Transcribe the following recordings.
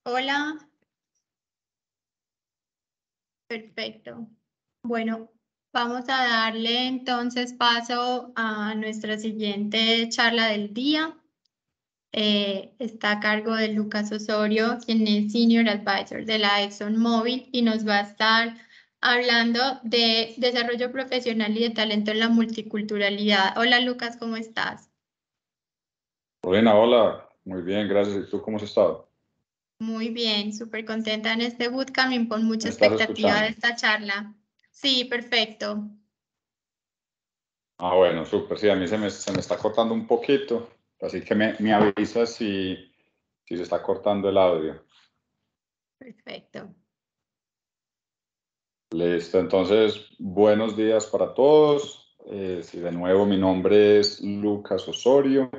Hola. Perfecto. Bueno, vamos a darle entonces paso a nuestra siguiente charla del día. Está a cargo de Lucas Osorio, quien es Senior Advisor de la ExxonMobil y nos va a estar hablando de desarrollo profesional y de talento en la multiculturalidad. Hola Lucas, ¿cómo estás? Lorena, hola, muy bien, gracias. ¿Y tú cómo has estado? Muy bien, súper contenta en este bootcamp y con mucha ¿Me estás expectativa de escuchando? esta charla. Sí, perfecto. Ah, bueno, súper. Sí, a mí se me está cortando un poquito, así que me avisas si se está cortando el audio. Perfecto. Listo, entonces, buenos días para todos. Sí, de nuevo, mi nombre es Lucas Osorio.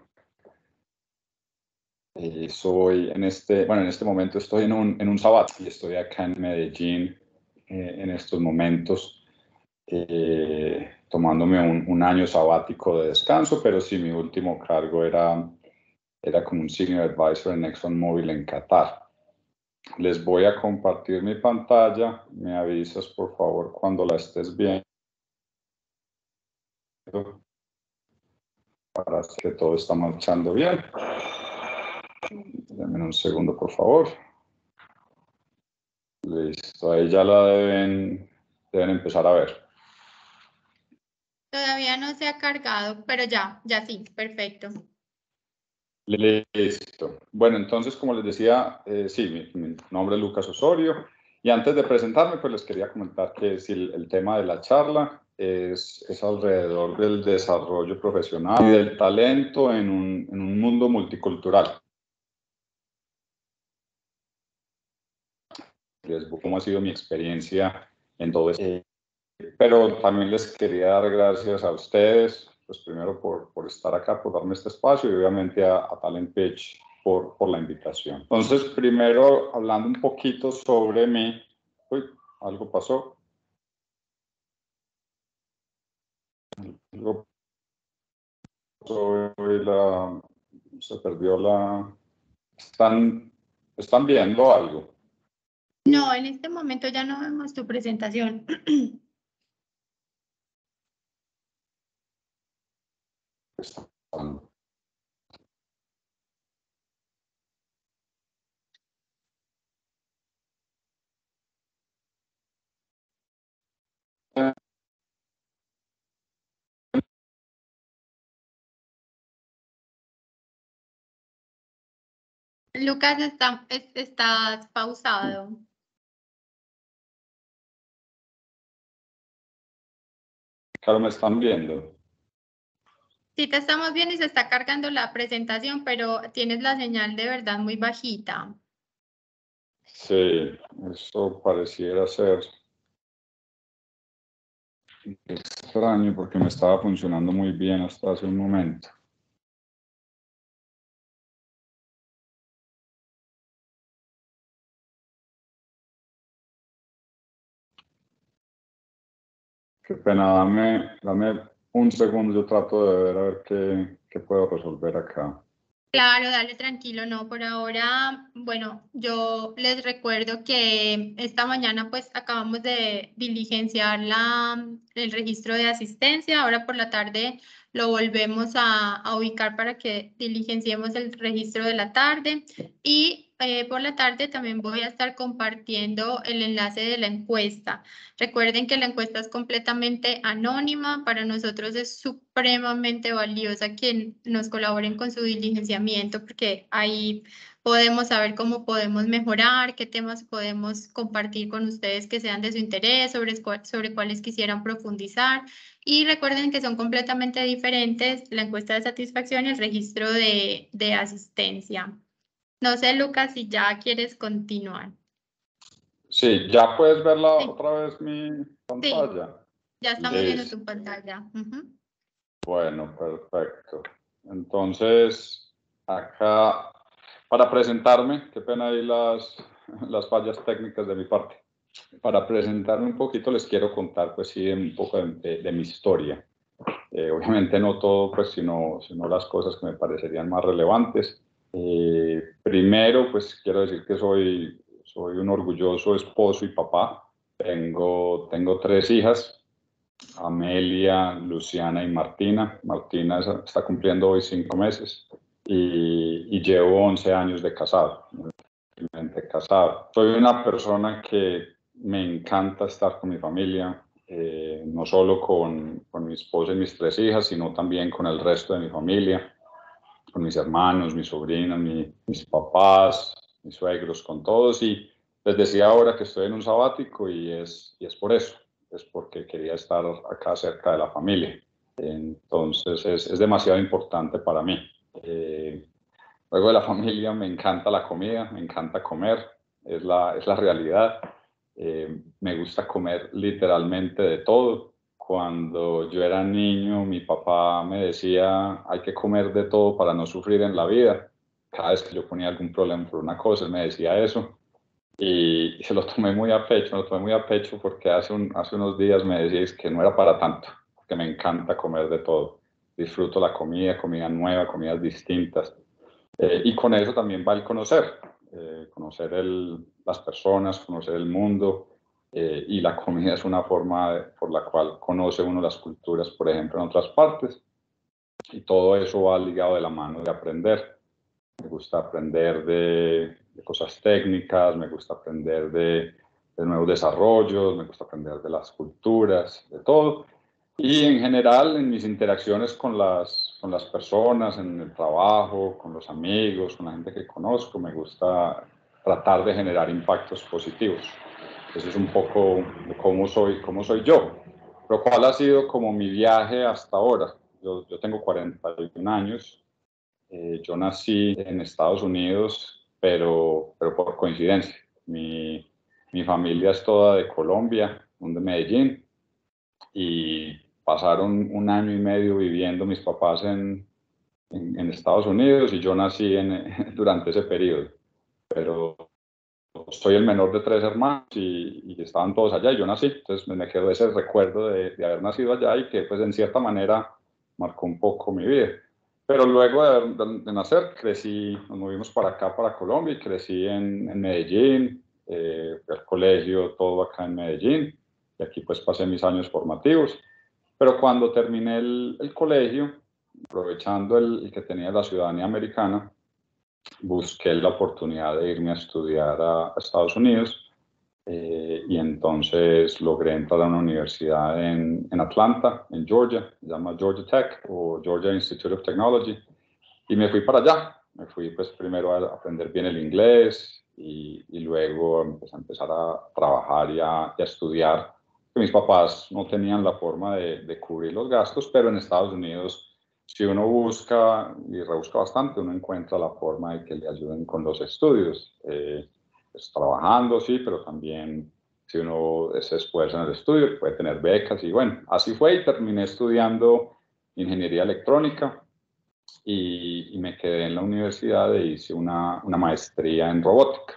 Soy en este momento estoy en un sabático y estoy acá en Medellín en estos momentos. Tomándome un año sabático de descanso, pero sí, mi último cargo era como un Senior Advisor en ExxonMobil en Qatar. Les voy a compartir mi pantalla, me avisas por favor cuando la estés viendo para que todo está marchando bien. Denme un segundo por favor. Listo, ahí ya la deben empezar a ver. Todavía no se ha cargado, pero ya sí, perfecto. Listo. Bueno, entonces, como les decía, sí, mi nombre es Lucas Osorio. Y antes de presentarme, pues les quería comentar que si el tema de la charla es alrededor del desarrollo profesional y del talento en un mundo multicultural. Cómo ha sido mi experiencia en todo esto. Pero también les quería dar gracias a ustedes, pues primero por estar acá, por darme este espacio y obviamente a Talent Pitch por la invitación. Entonces, primero hablando un poquito sobre mí. Uy, algo pasó. Algo pasó se perdió la... ¿Están viendo algo? No, en este momento ya no vemos tu presentación. Están. Lucas, estás pausado. Claro, me están viendo. Sí, te estamos viendo y se está cargando la presentación, pero tienes la señal de verdad muy bajita. Sí, eso pareciera ser extraño porque me estaba funcionando muy bien hasta hace un momento. Qué pena, dame un segundo, yo trato de ver a ver qué puedo resolver acá. Claro, dale tranquilo, no, por ahora, bueno, yo les recuerdo que esta mañana pues acabamos de diligenciar el registro de asistencia, ahora por la tarde lo volvemos a ubicar para que diligenciemos el registro de la tarde y por la tarde también voy a estar compartiendo el enlace de la encuesta. Recuerden que la encuesta es completamente anónima, para nosotros es supremamente valiosa que nos colaboren con su diligenciamiento porque ahí podemos saber cómo podemos mejorar, qué temas podemos compartir con ustedes que sean de su interés, sobre cuáles quisieran profundizar. Y recuerden que son completamente diferentes la encuesta de satisfacción y el registro de asistencia. No sé, Lucas, si ya quieres continuar. Sí, ¿ya puedes verla Sí, otra vez mi sí, pantalla? ya estamos viendo Listo. tu pantalla. Bueno, perfecto. Entonces, acá, para presentarme, qué pena ahí las fallas técnicas de mi parte. Para presentarme un poquito, les quiero contar, pues sí, un poco de mi historia. Obviamente no todo, pues, sino las cosas que me parecerían más relevantes. Primero, pues quiero decir que soy un orgulloso esposo y papá. Tengo 3 hijas, Amelia, Luciana y Martina. Martina está cumpliendo hoy 5 meses y llevo 11 años de casado, casado. Soy una persona que me encanta estar con mi familia, no solo con mi esposa y mis 3 hijas, sino también con el resto de mi familia, con mis hermanos, mis sobrinas, mis papás, mis suegros, con todos. Y les decía ahora que estoy en un sabático y es por eso, es porque quería estar acá cerca de la familia. Entonces es demasiado importante para mí. Luego de la familia me encanta la comida, me encanta comer, es la realidad. Me gusta comer literalmente de todo. Cuando yo era niño, mi papá me decía, hay que comer de todo para no sufrir en la vida. Cada vez que yo ponía algún problema por una cosa, él me decía eso. Y se lo tomé muy a pecho, me lo tomé muy a pecho porque hace unos días me decíais que no era para tanto, que me encanta comer de todo. Disfruto la comida nueva, comidas distintas. Y con eso también va el conocer, conocer las personas, conocer el mundo, y la comida es una forma por la cual conoce uno las culturas, por ejemplo, en otras partes, y todo eso va ligado de la mano de aprender. Me gusta aprender de cosas técnicas, me gusta aprender de nuevos desarrollos, me gusta aprender de las culturas, de todo. Y en general, en mis interacciones con las personas, en el trabajo, con los amigos, con la gente que conozco, me gusta tratar de generar impactos positivos. Eso es un poco cómo soy yo. Pero ¿cuál ha sido como mi viaje hasta ahora? Yo tengo 41 años. Yo nací en Estados Unidos, pero por coincidencia. Mi familia es toda de Colombia, de Medellín, y pasaron 1 año y medio viviendo mis papás en Estados Unidos y yo nací durante ese periodo. Pero soy el menor de 3 hermanos y estaban todos allá y yo nací. Entonces me quedó ese recuerdo de haber nacido allá y que pues en cierta manera marcó un poco mi vida. Pero luego de nacer crecí, nos movimos para acá, para Colombia, y crecí en Medellín, fui al colegio todo acá en Medellín, y aquí pues pasé mis años formativos. Pero cuando terminé el colegio, aprovechando el que tenía la ciudadanía americana, busqué la oportunidad de irme a estudiar a Estados Unidos, y entonces logré entrar a una universidad en Atlanta, en Georgia, se llama Georgia Tech o Georgia Institute of Technology, y me fui para allá. Me fui pues primero a aprender bien el inglés y luego pues, a empezar a trabajar y a estudiar. Mis papás no tenían la forma de cubrir los gastos, pero en Estados Unidos, si uno busca y rebusca bastante, uno encuentra la forma de que le ayuden con los estudios. Pues, trabajando, sí, pero también si uno se esfuerza en el estudio, puede tener becas. Y bueno, así fue y terminé estudiando ingeniería electrónica y me quedé en la universidad e hice una maestría en robótica.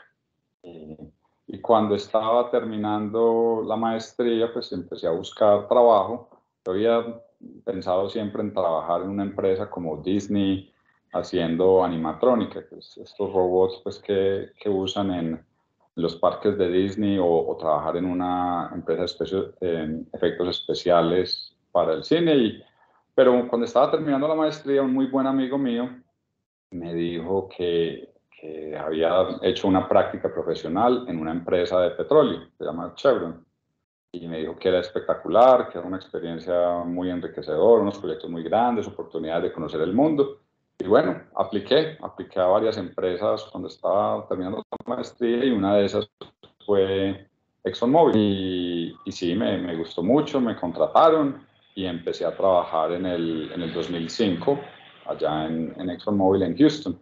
Y cuando estaba terminando la maestría, pues empecé a buscar trabajo. Yo había pensado siempre en trabajar en una empresa como Disney, haciendo animatrónica, pues estos robots pues, que usan en los parques de Disney, o trabajar en una empresa en efectos especiales para el cine. Pero cuando estaba terminando la maestría, un muy buen amigo mío me dijo que había hecho una práctica profesional en una empresa de petróleo, se llama Chevron, y me dijo que era espectacular, que era una experiencia muy enriquecedora, unos proyectos muy grandes, oportunidades de conocer el mundo. Y bueno, apliqué a varias empresas cuando estaba terminando la maestría, y una de esas fue ExxonMobil. Y sí, me gustó mucho, me contrataron y empecé a trabajar en el 2005 allá en ExxonMobil en Houston.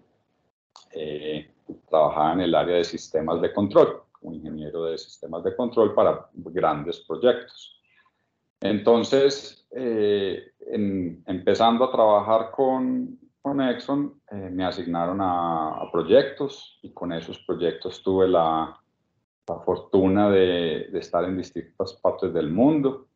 Trabajaba en el área de sistemas de control, como ingeniero de sistemas de control para grandes proyectos. Entonces, empezando a trabajar con Exxon, me asignaron a proyectos, y con esos proyectos tuve la fortuna de estar en distintas partes del mundo.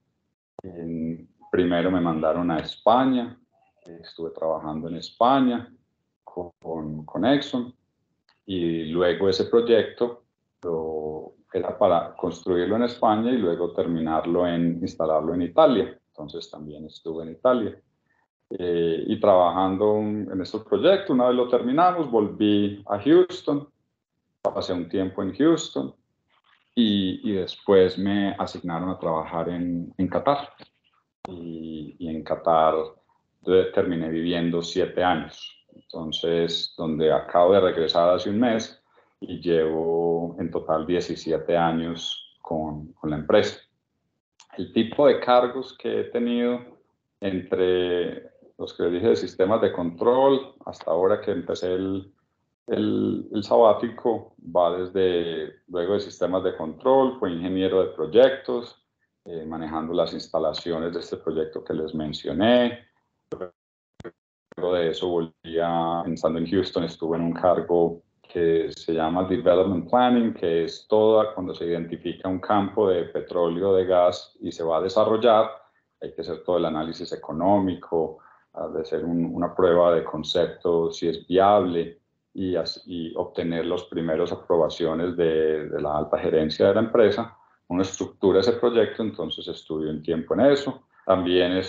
Primero me mandaron a España, estuve trabajando en España con Exxon, y luego ese proyecto era para construirlo en España y luego instalarlo en Italia. Entonces también estuve en Italia. Y trabajando en estos proyectos, una vez lo terminamos, volví a Houston, pasé un tiempo en Houston y después me asignaron a trabajar en Qatar. Y en Qatar terminé viviendo 7 años. Entonces, donde acabo de regresar hace un mes y llevo en total 17 años con la empresa. El tipo de cargos que he tenido entre los que dije de sistemas de control hasta ahora que empecé el sabático va luego de sistemas de control, fue ingeniero de proyectos, manejando las instalaciones de este proyecto que les mencioné. Luego de eso estando en Houston, estuve en un cargo que se llama Development Planning, que es cuando se identifica un campo de petróleo, de gas y se va a desarrollar, hay que hacer todo el análisis económico, de hacer una prueba de concepto, si es viable, y obtener las primeras aprobaciones de la alta gerencia de la empresa. Uno estructura ese proyecto, entonces estuve un tiempo en eso. También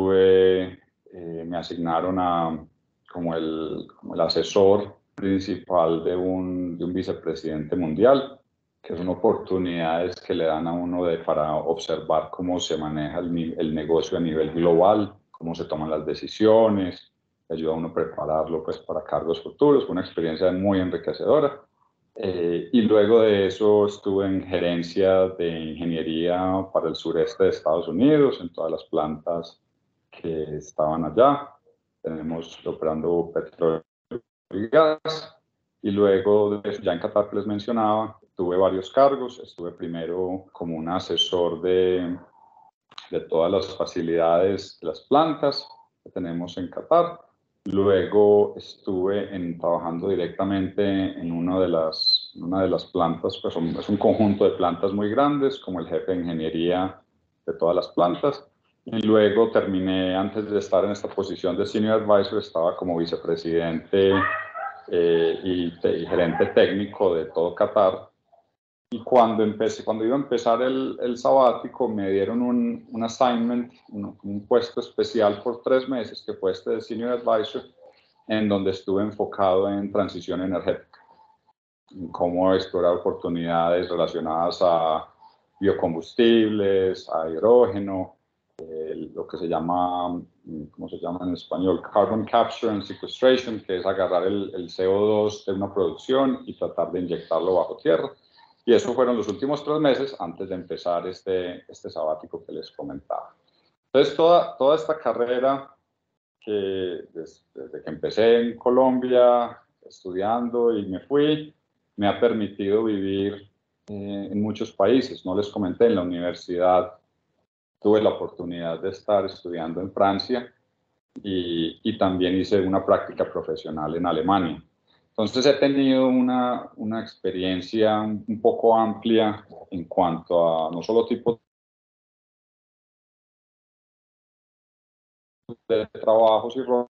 me asignaron como el asesor principal de un vicepresidente mundial, que son oportunidades que le dan a uno para observar cómo se maneja el negocio a nivel global, cómo se toman las decisiones, ayuda a uno a prepararlo pues, para cargos futuros. Fue una experiencia muy enriquecedora. Y luego de eso estuve en gerencia de ingeniería para el sureste de Estados Unidos, en todas las plantas que estaban allá. Tenemos operando petróleo y gas. Y luego de eso, ya en Qatar que les mencionaba, tuve varios cargos. Estuve primero como un asesor de todas las facilidades de las plantas que tenemos en Qatar. Luego estuve trabajando directamente en una de las plantas, pues es un conjunto de plantas muy grandes, como el jefe de ingeniería de todas las plantas. Y luego terminé, antes de estar en esta posición de Senior Advisor, estaba como vicepresidente y gerente técnico de todo Qatar. Y cuando iba a empezar el sabático, me dieron un assignment, un puesto especial por 3 meses, que fue este de Senior Advisor, en donde estuve enfocado en transición energética, en cómo explorar oportunidades relacionadas a biocombustibles, a hidrógeno, lo que ¿cómo se llama en español? Carbon Capture and Sequestration, que es agarrar el CO2 de una producción y tratar de inyectarlo bajo tierra. Y eso fueron los últimos 3 meses antes de empezar este sabático que les comentaba. Entonces, toda esta carrera desde que empecé en Colombia, estudiando y me fui, me ha permitido vivir en muchos países. No les comenté, en la universidad tuve la oportunidad de estar estudiando en Francia y también hice una práctica profesional en Alemania. Entonces he tenido una experiencia un poco amplia en cuanto a no solo tipo de trabajos y roles,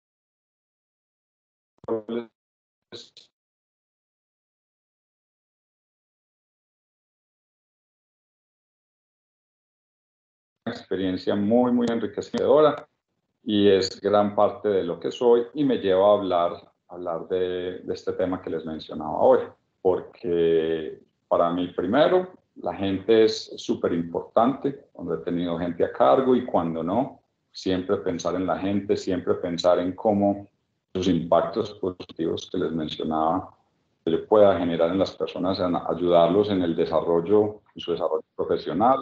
una experiencia muy, muy enriquecedora y es gran parte de lo que soy y me lleva a hablar de este tema que les mencionaba hoy, porque para mí primero la gente es súper importante, cuando he tenido gente a cargo y cuando no, siempre pensar en la gente, siempre pensar en cómo los impactos positivos que les mencionaba que yo pueda generar en las personas, en ayudarlos en su desarrollo profesional.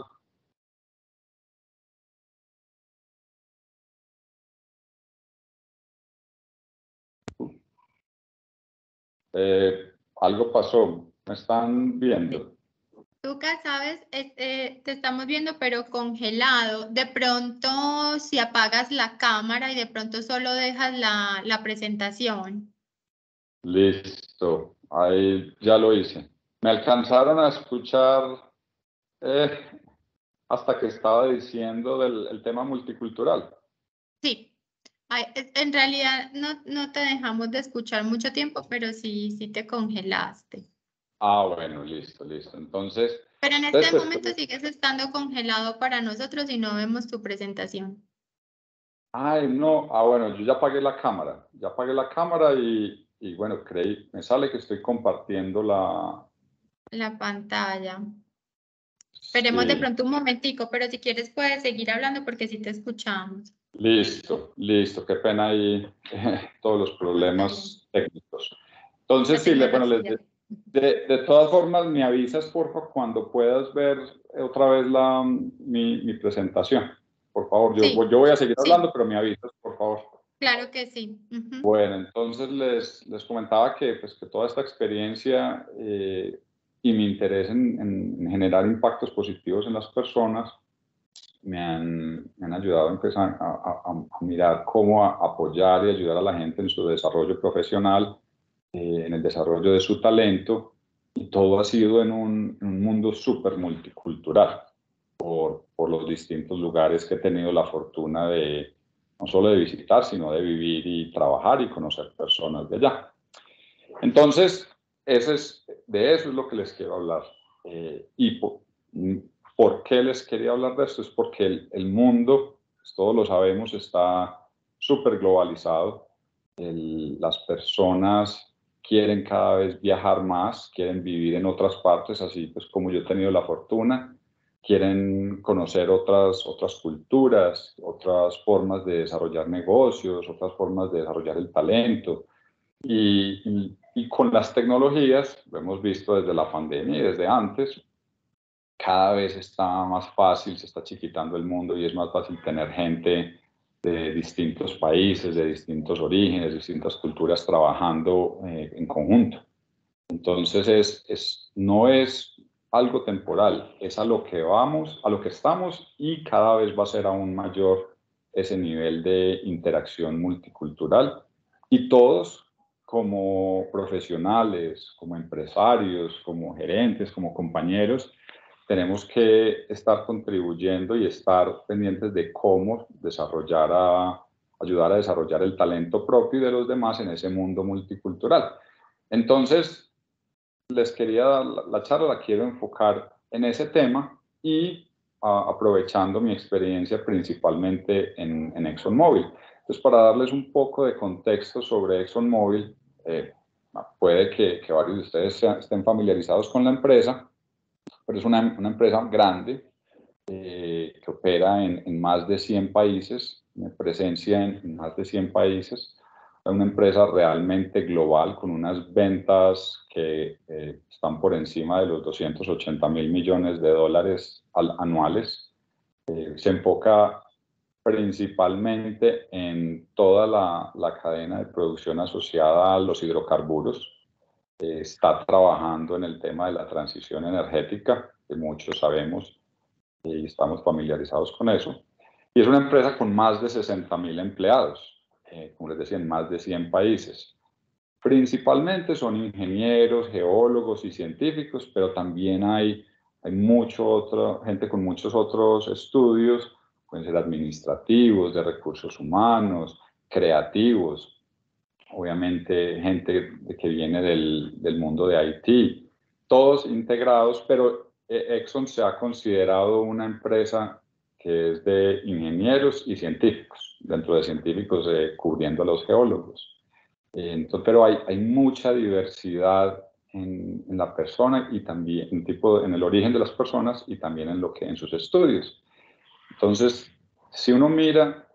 Algo pasó, ¿me están viendo? Lucas, sabes, te estamos viendo pero congelado. De pronto, si apagas la cámara y de pronto solo dejas la presentación. Listo, ahí ya lo hice. Me alcanzaron a escuchar eh, hasta que estaba diciendo el tema multicultural. Sí, Ay, en realidad no te dejamos de escuchar mucho tiempo, pero sí te congelaste. Ah, bueno, listo, listo. Entonces, Pero en este después, momento sigues estando congelado para nosotros y no vemos tu presentación. ay, no, ah, bueno, yo ya apagué la cámara y bueno, me sale que estoy compartiendo La pantalla. Esperemos de sí, pronto un momentico, pero si quieres puedes seguir hablando porque sí te escuchamos. listo, listo, qué pena ahí todos los No, está bien. problemas técnicos. Entonces, Ya sí, tengo bueno, paciencia. de todas formas, me avisas, porfa, cuando puedas ver otra vez mi presentación. Por favor, Sí, yo voy a seguir sí, hablando, pero me avisas, por favor. claro que sí. Ujú. Bueno, entonces les comentaba que, pues, que toda esta experiencia y mi interés en generar impactos positivos en las personas me han ayudado a empezar a mirar cómo apoyar y ayudar a la gente en su desarrollo profesional, en el desarrollo de su talento, y todo ha sido en un mundo súper multicultural por los distintos lugares que he tenido la fortuna de no solo de visitar, sino de vivir y trabajar y conocer personas de allá. Entonces, de eso es lo que les quiero hablar. Y por qué les quería hablar de esto? Es porque el mundo, pues todos lo sabemos, está súper globalizado. Las personas quieren cada vez viajar más, quieren vivir en otras partes, así pues como yo he tenido la fortuna, quieren conocer otras culturas, otras formas de desarrollar negocios, otras formas de desarrollar el talento. Y con las tecnologías, lo hemos visto desde la pandemia y desde antes, cada vez está más fácil, se está chiquitando el mundo y es más fácil tener gente de distintos países, de distintos orígenes, distintas culturas trabajando en conjunto. Entonces no es algo temporal, es a lo que vamos, a lo que estamos, y cada vez va a ser aún mayor ese nivel de interacción multicultural. Y todos, como profesionales, como empresarios, como gerentes, como compañeros, tenemos que estar contribuyendo y estar pendientes de cómo ayudar a desarrollar el talento propio y de los demás en ese mundo multicultural. Entonces, les quería dar la charla, la quiero enfocar en ese tema y aprovechando mi experiencia principalmente en ExxonMobil. Entonces, para darles un poco de contexto sobre ExxonMobil, puede que varios de ustedes estén familiarizados con la empresa, pero es una empresa grande que opera en más de 100 países, tiene presencia en más de 100 países. Es una empresa realmente global con unas ventas que están por encima de los 280.000 millones de dólares anuales. Se enfoca principalmente en toda la cadena de producción asociada a los hidrocarburos. Está trabajando en el tema de la transición energética, que muchos sabemos y estamos familiarizados con eso. Y es una empresa con más de 60.000 empleados, como les decía, en más de 100 países. Principalmente son ingenieros, geólogos y científicos, pero también hay gente con muchos otros estudios, pueden ser administrativos, de recursos humanos, creativos, obviamente gente que viene del mundo de IT, todos integrados, pero Exxon se ha considerado una empresa que es de ingenieros y científicos, dentro de científicos cubriendo a los geólogos. Entonces, pero hay mucha diversidad en la persona y también en el origen de las personas y también en sus estudios. Entonces, si uno mira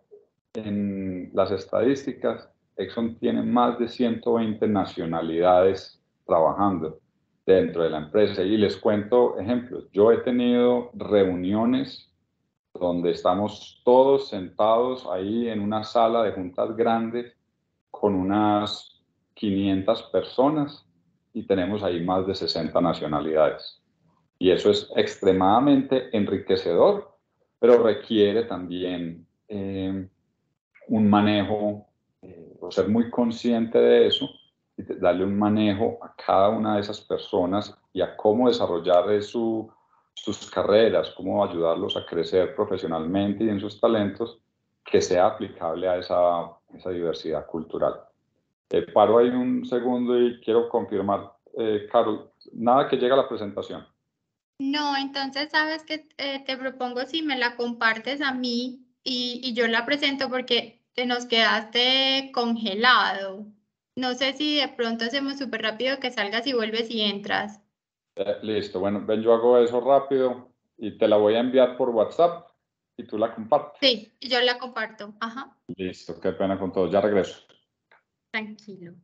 en las estadísticas, Exxon tiene más de 120 nacionalidades trabajando dentro de la empresa. Y les cuento ejemplos. Yo he tenido reuniones donde estamos todos sentados ahí en una sala de juntas grandes con unas 500 personas y tenemos ahí más de 60 nacionalidades. Y eso es extremadamente enriquecedor, pero requiere también un manejo, o ser muy consciente de eso y darle un manejo a cada una de esas personas y a cómo desarrollar sus carreras, cómo ayudarlos a crecer profesionalmente y en sus talentos que sea aplicable a esa diversidad cultural. Paro ahí un segundo y quiero confirmar, Carol, nada que llegue a la presentación. No, entonces sabes que te propongo si me la compartes a mí y yo la presento porque te nos quedaste congelado. No sé si de pronto hacemos súper rápido que salgas y vuelves y entras. Listo, bueno, ven, yo hago eso rápido y te la voy a enviar por WhatsApp y tú la compartes. Sí, yo la comparto. Ajá, Listo, qué pena con todos, ya regreso. tranquilo.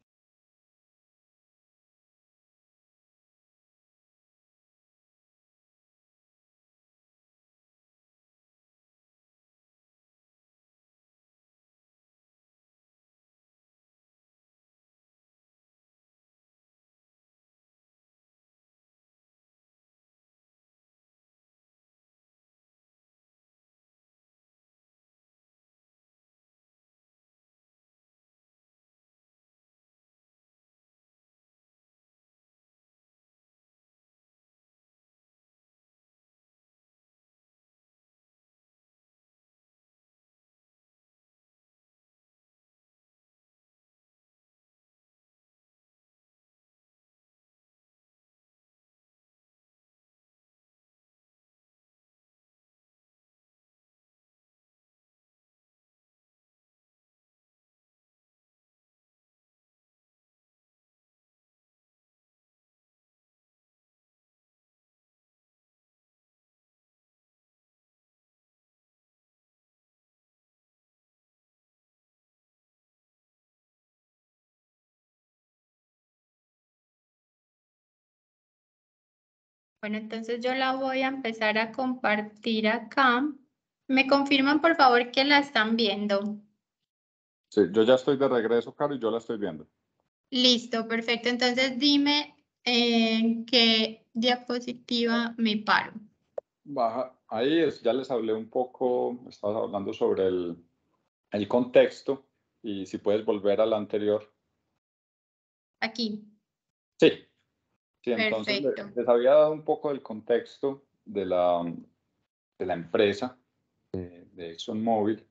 Bueno, entonces yo la voy a empezar a compartir acá. ¿Me confirman, por favor, que la están viendo? Sí, yo ya estoy de regreso, Carol, y yo la estoy viendo. Listo, perfecto. Entonces dime en qué diapositiva me paro. Baja, ahí ya les hablé un poco, estabas hablando sobre el contexto y si puedes volver a la anterior. Aquí. Sí, sí, entonces Perfecto. les había dado un poco del contexto de la empresa de ExxonMobil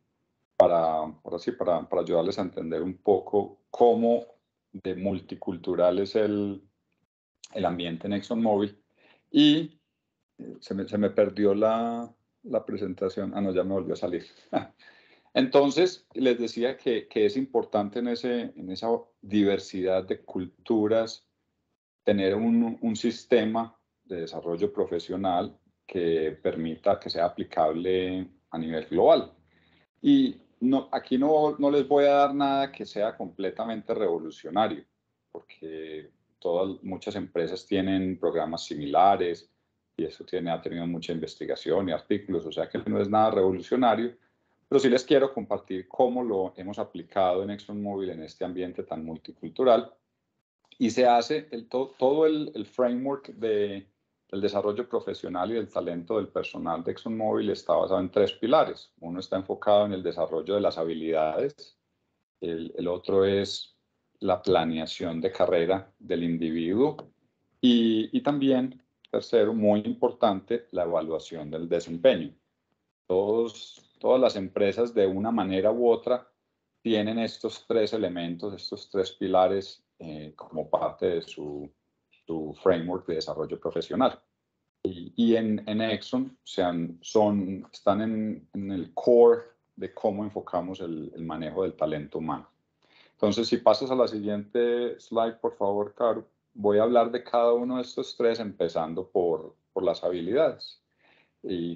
para ayudarles a entender un poco cómo de multicultural es el ambiente en ExxonMobil. Y se me perdió la presentación. Ah, no, ya me volvió a salir. Entonces, les decía que es importante en esa diversidad de culturas tener un sistema de desarrollo profesional que permita que sea aplicable a nivel global. Y no, aquí no les voy a dar nada que sea completamente revolucionario, porque muchas empresas tienen programas similares y eso ha tenido mucha investigación y artículos, o sea que no es nada revolucionario, pero sí les quiero compartir cómo lo hemos aplicado en ExxonMobil en este ambiente tan multicultural. Y se hace todo el framework del desarrollo profesional y del talento del personal de ExxonMobil está basado en 3 pilares. Uno está enfocado en el desarrollo de las habilidades, el otro es la planeación de carrera del individuo y también, tercero, muy importante, la evaluación del desempeño. Todas las empresas de una manera u otra tienen estos 3 elementos, estos 3 pilares como parte de su framework de desarrollo profesional. Y en Exxon están en el core de cómo enfocamos el manejo del talento humano. Entonces, si pasas a la siguiente slide, por favor, Caro, voy a hablar de cada uno de estos 3, empezando por las habilidades. Y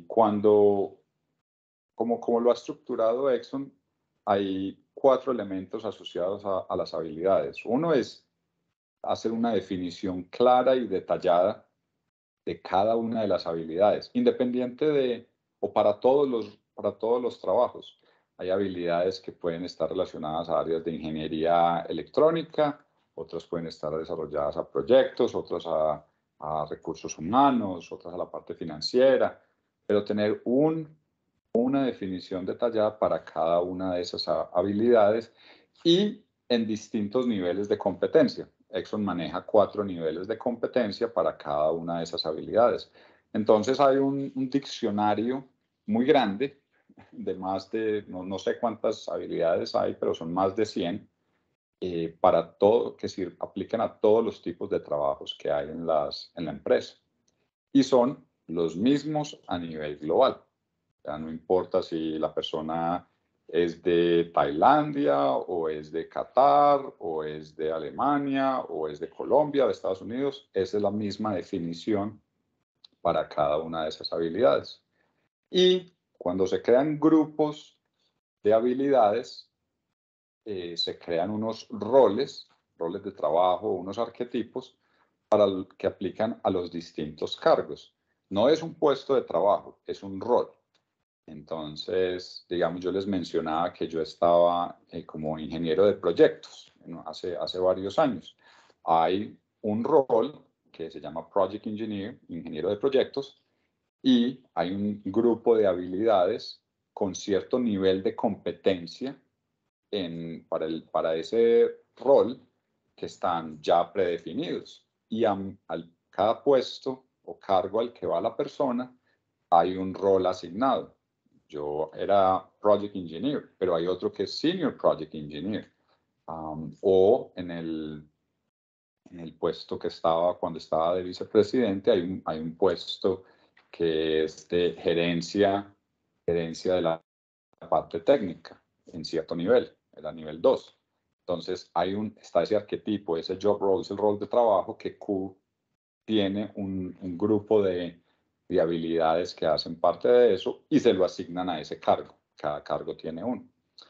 como lo ha estructurado Exxon, hay 4 elementos asociados a las habilidades. Uno es hacer una definición clara y detallada de cada una de las habilidades, independiente o para todos los trabajos. Hay habilidades que pueden estar relacionadas a áreas de ingeniería electrónica, otras pueden estar desarrolladas a proyectos, otras a recursos humanos, otras a la parte financiera, pero tener una definición detallada para cada una de esas habilidades y en distintos niveles de competencia. Exxon maneja 4 niveles de competencia para cada una de esas habilidades. Entonces hay un diccionario muy grande más de, no sé cuántas habilidades hay, pero son más de 100 para todo, que aplican a todos los tipos de trabajos que hay en la empresa. Y son los mismos a nivel global. O sea, no importa si la persona es de Tailandia o es de Qatar o es de Alemania o es de Colombia, de Estados Unidos, esa es la misma definición para cada una de esas habilidades. Y cuando se crean grupos de habilidades, se crean unos roles de trabajo, unos arquetipos que aplican a los distintos cargos. No es un puesto de trabajo, es un rol. Entonces, digamos, yo les mencionaba que yo estaba como ingeniero de proyectos, ¿no? hace varios años. Hay un rol que se llama Project Engineer, ingeniero de proyectos, y hay un grupo de habilidades con cierto nivel de competencia para ese rol que están ya predefinidos. Y cada puesto o cargo al que va la persona, hay un rol asignado. Yo era Project Engineer, pero hay otro que es Senior Project Engineer. O en el puesto que estaba cuando estaba de vicepresidente, hay un puesto que es de gerencia de la parte técnica en cierto nivel, era nivel 2. Entonces está ese arquetipo, ese job role, es el rol de trabajo que Q tiene un grupo de habilidades que hacen parte de eso y se lo asignan a ese cargo. Cada cargo tiene uno.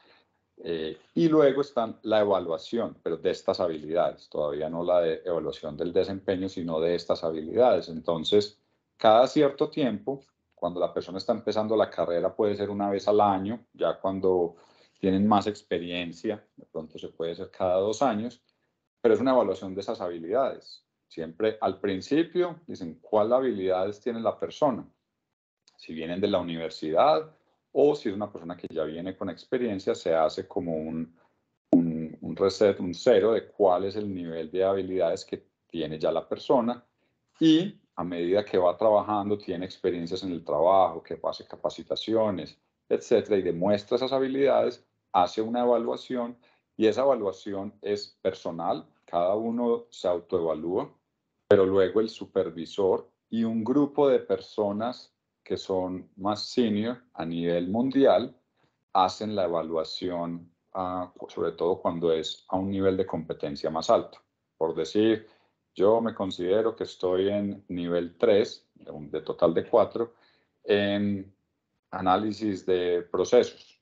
Y luego está la evaluación, pero de estas habilidades, todavía no la de evaluación del desempeño, sino de estas habilidades. Entonces, cada cierto tiempo, cuando la persona está empezando la carrera, puede ser una vez al año, ya cuando tienen más experiencia, de pronto se puede hacer cada 2 años, pero es una evaluación de esas habilidades. Siempre al principio dicen cuál habilidades tiene la persona, si vienen de la universidad o si es una persona que ya viene con experiencia, se hace como un reset, un cero de cuál es el nivel de habilidades que tiene ya la persona y a medida que va trabajando, tiene experiencias en el trabajo, que hace capacitaciones, etcétera, y demuestra esas habilidades, hace una evaluación y esa evaluación es personal, cada uno se autoevalúa, pero luego el supervisor y un grupo de personas que son más senior a nivel mundial hacen la evaluación, sobre todo cuando es a un nivel de competencia más alto. Por decir, yo me considero que estoy en nivel 3, de total de 4, en análisis de procesos.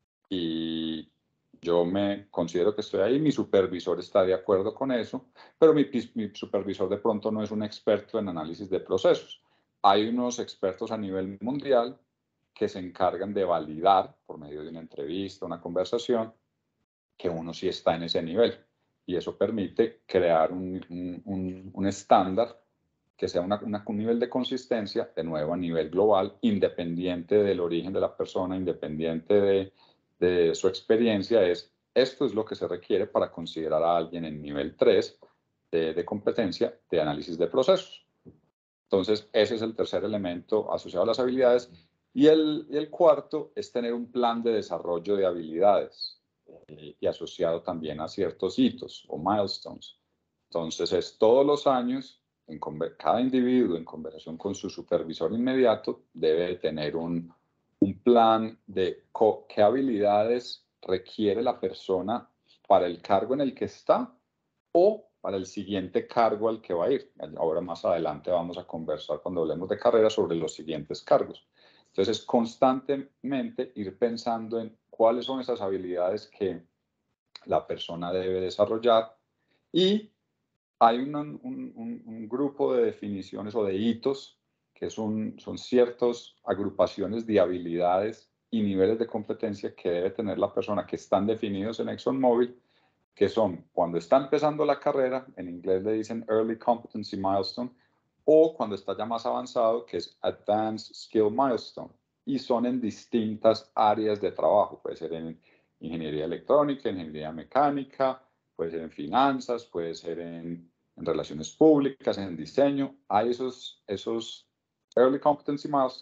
Y yo me considero que estoy ahí, mi supervisor está de acuerdo con eso, pero mi supervisor de pronto no es un experto en análisis de procesos. Hay unos expertos a nivel mundial que se encargan de validar por medio de una entrevista, una conversación, que uno sí está en ese nivel. Y eso permite crear un estándar que sea un nivel de consistencia, de nuevo a nivel global, independiente del origen de la persona, independiente de su experiencia, esto es lo que se requiere para considerar a alguien en nivel 3 de competencia de análisis de procesos. Entonces, ese es el tercer elemento asociado a las habilidades. Y el cuarto es tener un plan de desarrollo de habilidades y asociado también a ciertos hitos o milestones. Entonces, es todos los años, cada individuo en conversación con su supervisor inmediato debe tener un plan de qué habilidades requiere la persona para el cargo en el que está o para el siguiente cargo al que va a ir. Ahora más adelante vamos a conversar cuando hablemos de carrera sobre los siguientes cargos. Entonces, constantemente ir pensando en cuáles son esas habilidades que la persona debe desarrollar y hay un grupo de definiciones o de hitos que son ciertas agrupaciones de habilidades y niveles de competencia que debe tener la persona que están definidos en ExxonMobil, que son cuando está empezando la carrera, en inglés le dicen Early Competency Milestone, o cuando está ya más avanzado, que es Advanced Skill Milestone, y son en distintas áreas de trabajo, puede ser en ingeniería electrónica, ingeniería mecánica, puede ser en finanzas, puede ser en relaciones públicas, en diseño. Hay esos Early Competency Milestones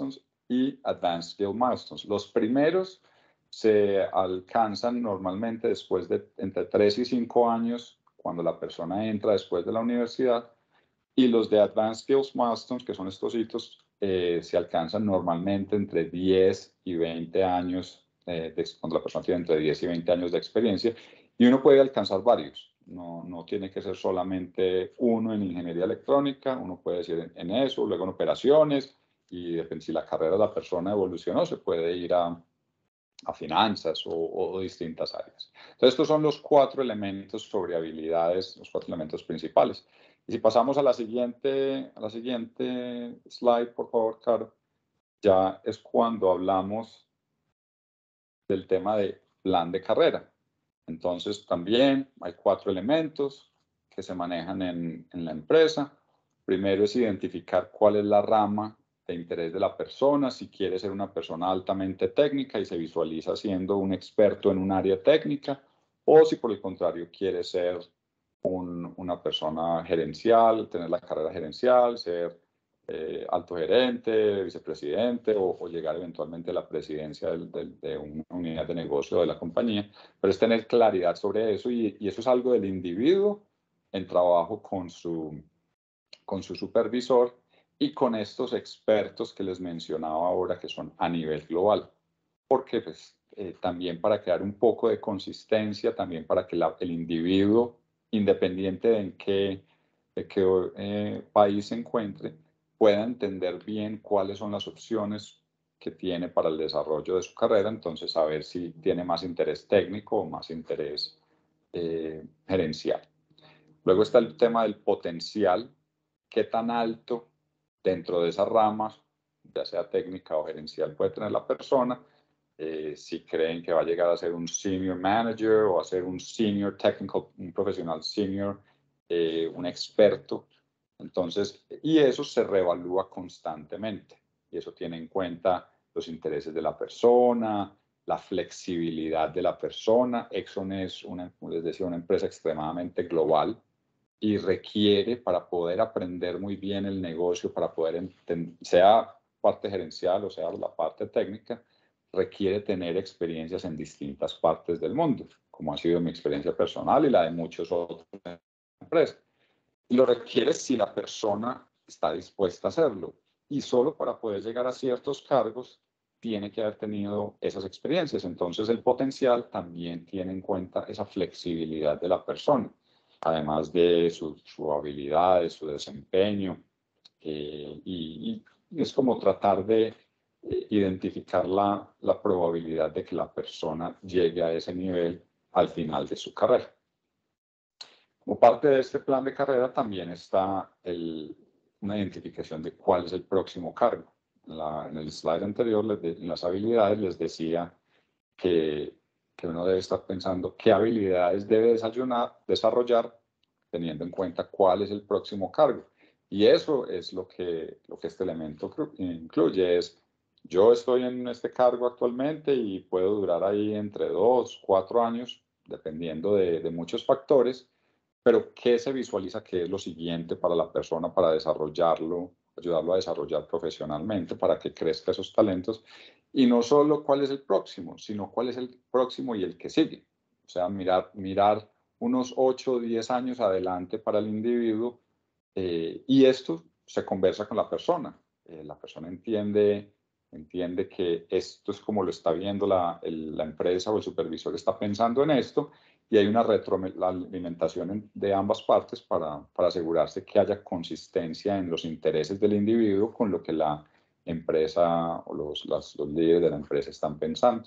y Advanced Skill Milestones. Los primeros se alcanzan normalmente después de entre 3 y 5 años, cuando la persona entra después de la universidad, y los de Advanced Skills Milestones, que son estos hitos, se alcanzan normalmente entre 10 y 20 años, cuando la persona tiene entre 10 y 20 años de experiencia, y uno puede alcanzar varios. No tiene que ser solamente uno en ingeniería electrónica, uno puede decir en eso, luego en operaciones, y depende si la carrera de la persona evolucionó, se puede ir a finanzas o distintas áreas. Entonces, estos son los 4 elementos sobre habilidades, los 4 elementos principales. Y si pasamos a la siguiente slide, por favor, Caro, ya es cuando hablamos del tema de plan de carrera. Entonces, también hay 4 elementos que se manejan en la empresa. Primero es identificar cuál es la rama de interés de la persona, si quiere ser una persona altamente técnica y se visualiza siendo un experto en un área técnica, o si por el contrario quiere ser una persona gerencial, tener la carrera gerencial, ser alto gerente, vicepresidente o llegar eventualmente a la presidencia de una unidad de negocio de la compañía, pero es tener claridad sobre eso y eso es algo del individuo en trabajo con su supervisor y con estos expertos que les mencionaba ahora que son a nivel global, porque pues, también para crear un poco de consistencia, también para que el individuo, independiente de qué país se encuentre, pueda entender bien cuáles son las opciones que tiene para el desarrollo de su carrera, entonces saber si tiene más interés técnico o más interés gerencial. Luego está el tema del potencial, qué tan alto dentro de esas ramas, ya sea técnica o gerencial, puede tener la persona, si creen que va a llegar a ser un senior manager o a ser un senior technical, un profesional senior, un experto. Entonces, y eso se reevalúa constantemente y eso tiene en cuenta los intereses de la persona, la flexibilidad de la persona. Exxon es, como les decía, una empresa extremadamente global y requiere, para poder aprender muy bien el negocio, para poder sea parte gerencial o sea la parte técnica, requiere tener experiencias en distintas partes del mundo, como ha sido mi experiencia personal y la de muchos otros empresas. Y lo requiere si la persona está dispuesta a hacerlo. Y solo para poder llegar a ciertos cargos tiene que haber tenido esas experiencias. Entonces el potencial también tiene en cuenta esa flexibilidad de la persona, además de su habilidad, de su desempeño. Y es como tratar de identificar la probabilidad de que la persona llegue a ese nivel al final de su carrera. Como parte de este plan de carrera también está una identificación de cuál es el próximo cargo. En el slide anterior, en las habilidades, les decía que uno debe estar pensando qué habilidades debe desarrollar teniendo en cuenta cuál es el próximo cargo. Y eso es lo que este elemento incluye. Yo estoy en este cargo actualmente y puedo durar ahí entre 2, 4 años, dependiendo de muchos factores, pero ¿qué se visualiza que es lo siguiente para la persona para desarrollarlo, ayudarlo a desarrollar profesionalmente, para que crezca esos talentos? Y no solo cuál es el próximo, sino cuál es el próximo y el que sigue. O sea, mirar unos 8 o 10 años adelante para el individuo, y esto se conversa con la persona. La persona entiende que esto es como lo está viendo la empresa o el supervisor está pensando en esto, y hay una retroalimentación de ambas partes para asegurarse que haya consistencia en los intereses del individuo con lo que la empresa o los líderes de la empresa están pensando.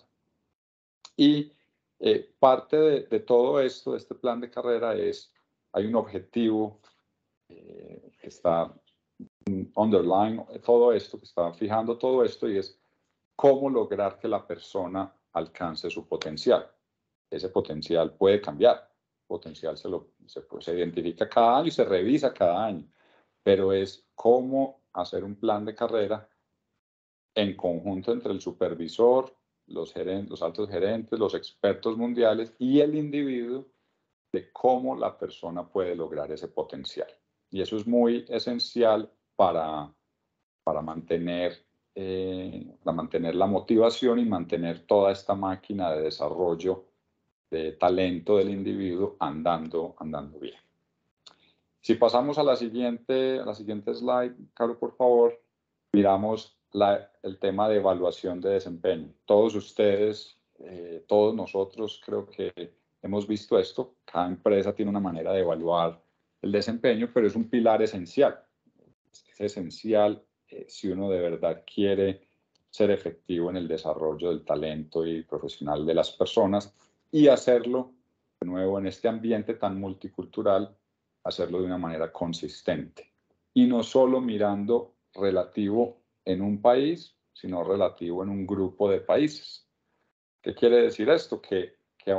Y parte de todo esto, de este plan de carrera, hay un objetivo que está underline todo esto, que está fijando todo esto, y es cómo lograr que la persona alcance su potencial. Ese potencial puede cambiar, potencial se identifica cada año y se revisa cada año, pero es cómo hacer un plan de carrera en conjunto entre el supervisor, los altos gerentes, los expertos mundiales y el individuo, de cómo la persona puede lograr ese potencial. Y eso es muy esencial para mantener la motivación y mantener toda esta máquina de desarrollo de talento del individuo andando bien. Si pasamos a la siguiente slide, Caro, por favor, miramos el tema de evaluación de desempeño. Todos ustedes, todos nosotros creo que hemos visto esto. Cada empresa tiene una manera de evaluar el desempeño, pero es un pilar esencial. Es esencial si uno de verdad quiere ser efectivo en el desarrollo del talento y profesional de las personas y hacerlo, de nuevo, en este ambiente tan multicultural, hacerlo de una manera consistente. Y no solo mirando relativo en un país, sino relativo en un grupo de países. ¿Qué quiere decir esto? Que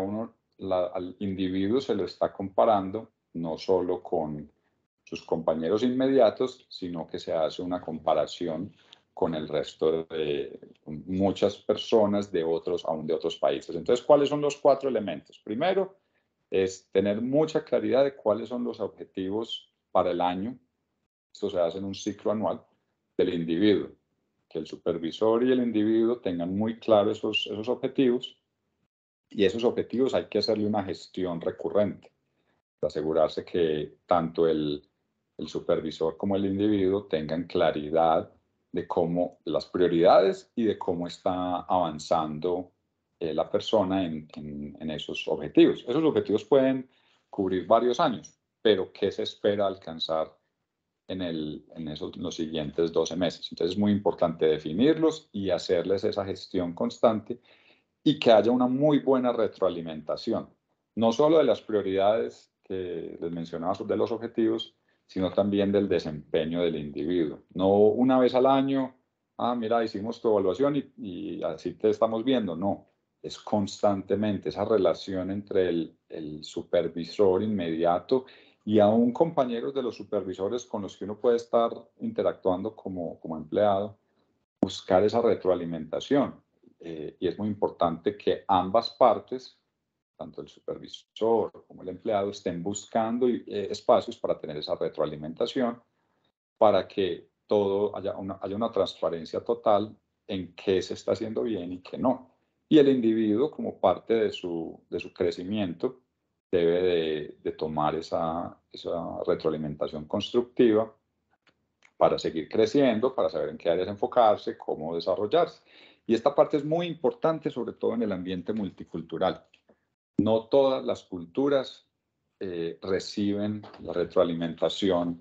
al individuo se lo está comparando no solo con sus compañeros inmediatos, sino que se hace una comparación con el resto de muchas personas aún de otros países. Entonces, ¿cuáles son los 4 elementos? Primero, es tener mucha claridad de cuáles son los objetivos para el año. Esto se hace en un ciclo anual del individuo. Que el supervisor y el individuo tengan muy claros esos objetivos, y esos objetivos hay que hacerle una gestión recurrente, para asegurarse que tanto el supervisor como el individuo tengan claridad de las prioridades y de cómo está avanzando la persona en esos objetivos. Esos objetivos pueden cubrir varios años, pero ¿qué se espera alcanzar en los siguientes 12 meses? Entonces es muy importante definirlos y hacerles esa gestión constante y que haya una muy buena retroalimentación, no solo de las prioridades que les mencionaba, de los objetivos, sino también del desempeño del individuo. No una vez al año, mira, hicimos tu evaluación y así te estamos viendo. No, es constantemente esa relación entre el supervisor inmediato y aún compañeros de los supervisores con los que uno puede estar interactuando como empleado, buscar esa retroalimentación. Y es muy importante que ambas partes, tanto el supervisor como el empleado, estén buscando espacios para tener esa retroalimentación, para que haya una transparencia total en qué se está haciendo bien y qué no. Y el individuo, como parte de su crecimiento, debe de tomar esa retroalimentación constructiva para seguir creciendo, para saber en qué áreas enfocarse, cómo desarrollarse. Y esta parte es muy importante, sobre todo en el ambiente multicultural. No todas las culturas reciben la retroalimentación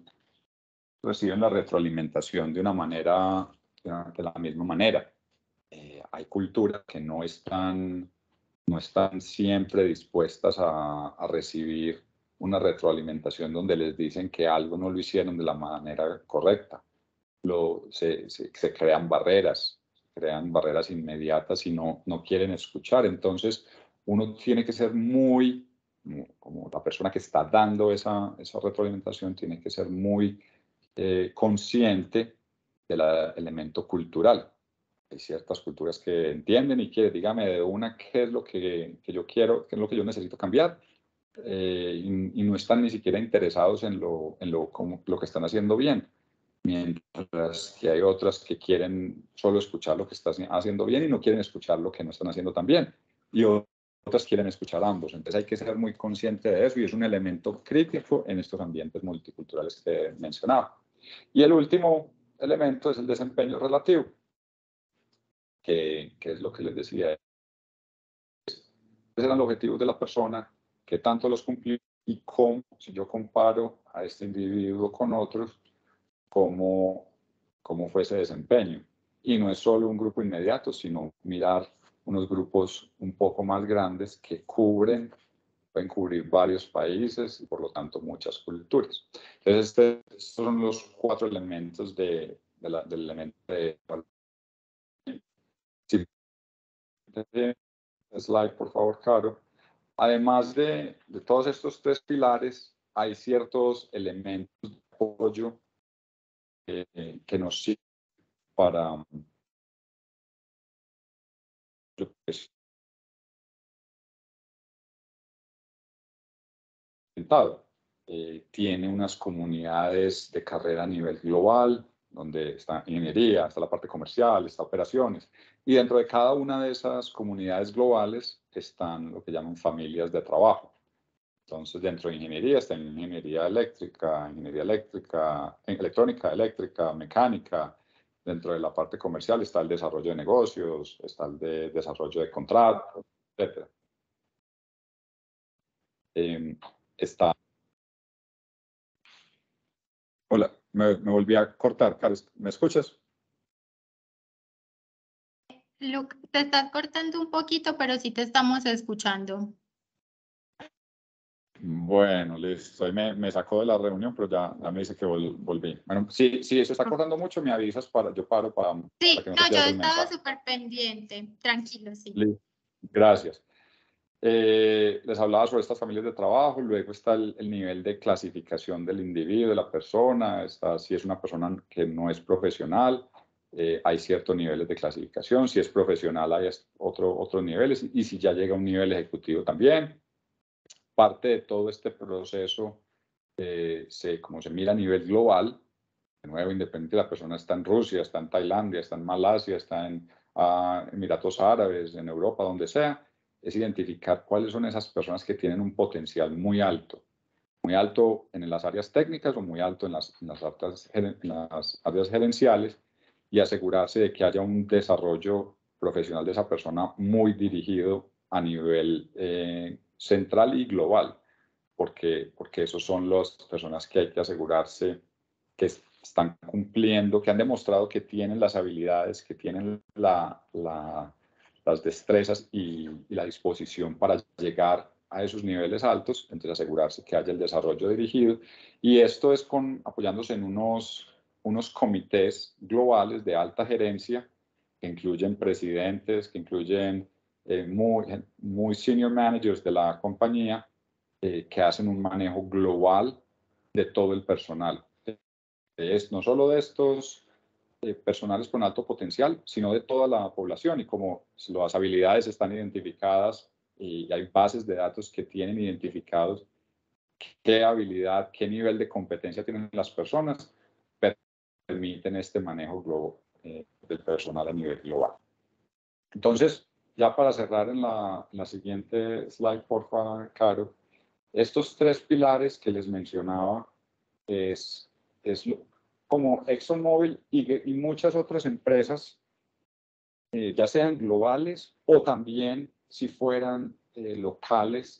de una manera, de la misma manera. Hay culturas que no están siempre dispuestas a recibir una retroalimentación donde les dicen que algo no lo hicieron de la manera correcta. Se crean barreras inmediatas y no quieren escuchar. Entonces, uno tiene que ser como la persona que está dando esa retroalimentación, tiene que ser muy consciente del elemento cultural. Hay ciertas culturas que entienden y quieren, dígame de una qué es lo que yo quiero, qué es lo que yo necesito cambiar, y no están ni siquiera interesados en lo que están haciendo bien, mientras que hay otras que quieren solo escuchar lo que están haciendo bien y no quieren escuchar lo que no están haciendo tan bien, y otras quieren escuchar ambos. Entonces hay que ser muy consciente de eso y es un elemento crítico en estos ambientes multiculturales que mencionaba. Y el último elemento es el desempeño relativo, que es lo que les decía. Eran los objetivos de la persona, que tanto los cumplió y cómo, si yo comparo a este individuo con otros, cómo fue ese desempeño. Y no es solo un grupo inmediato, sino mirar unos grupos un poco más grandes que pueden cubrir varios países y por lo tanto muchas culturas. Entonces, estos son los 4 elementos del elemento de... Slide, por favor, Caro. Además de todos estos 3 pilares, hay ciertos elementos de apoyo que nos sirven para tiene unas comunidades de carrera a nivel global, donde está ingeniería, está la parte comercial, está operaciones. Y dentro de cada una de esas comunidades globales están lo que llaman familias de trabajo. Entonces, dentro de ingeniería está ingeniería eléctrica, electrónica, eléctrica, mecánica. Dentro de la parte comercial está el desarrollo de negocios, está el de desarrollo de contratos, etc. Está... Hola, me volví a cortar, Carlos. ¿Me escuchas? Luke, te estás cortando un poquito, pero sí te estamos escuchando. Bueno, listo. Ahí me sacó de la reunión, pero ya me dice que volví. Bueno, si se está cortando mucho, me avisas yo paro para Sí, que no no, se yo pierda el estaba mensaje. súper pendiente. Tranquilo, sí. Listo. Gracias. Les hablaba sobre estas familias de trabajo, luego está el nivel de clasificación del individuo, de la persona, está si es una persona que no es profesional, hay ciertos niveles de clasificación, si es profesional hay otros niveles, y si ya llega a un nivel ejecutivo también. Parte de todo este proceso, como se mira a nivel global, de nuevo, independiente, la persona está en Rusia, está en Tailandia, está en Malasia, está en Emiratos Árabes, en Europa, donde sea, es identificar cuáles son esas personas que tienen un potencial muy alto en las áreas técnicas o muy alto en las áreas gerenciales, y asegurarse de que haya un desarrollo profesional de esa persona muy dirigido a nivel central y global, porque esos son las personas que hay que asegurarse que están cumpliendo, que han demostrado que tienen las habilidades, que tienen las destrezas y la disposición para llegar a esos niveles altos. Entonces asegurarse que haya el desarrollo dirigido, y esto es apoyándose en unos comités globales de alta gerencia que incluyen presidentes, que incluyen muy senior managers de la compañía, que hacen un manejo global de todo el personal. Es no solo de estos personales con alto potencial, sino de toda la población, y como las habilidades están identificadas y hay bases de datos que tienen identificados qué habilidad, qué nivel de competencia tienen las personas, permiten este manejo del personal a nivel global. Entonces, ya para cerrar en la siguiente slide, por favor, Caro, estos tres pilares que les mencionaba es como ExxonMobil y muchas otras empresas, ya sean globales o también si fueran locales,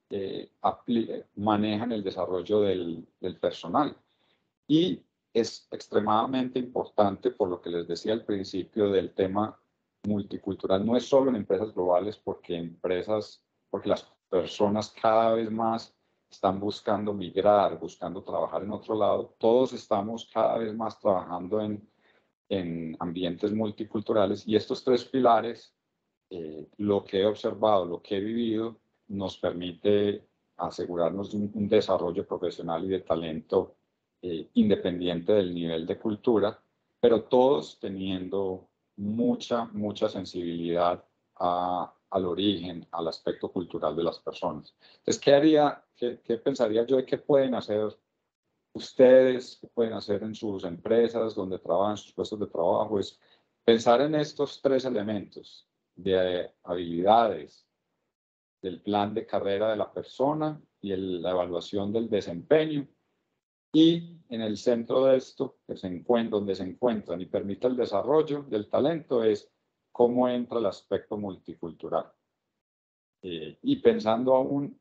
manejan el desarrollo del personal. Y es extremadamente importante, por lo que les decía al principio del tema multicultural, no es solo en empresas globales, porque las personas cada vez más están buscando migrar, buscando trabajar en otro lado. Todos estamos cada vez más trabajando en ambientes multiculturales, y estos tres pilares, lo que he observado, lo que he vivido, nos permite asegurarnos de un desarrollo profesional y de talento independiente del nivel de cultura, pero todos teniendo mucha sensibilidad al origen, al aspecto cultural de las personas. Entonces, ¿qué pensaría yo de qué pueden hacer ustedes, qué pueden hacer en sus empresas donde trabajan, en sus puestos de trabajo? Es pensar en estos tres elementos de habilidades, del plan de carrera de la persona y la evaluación del desempeño, y en el centro de esto, donde se encuentran y permite el desarrollo del talento, es cómo entra el aspecto multicultural. Y pensando aún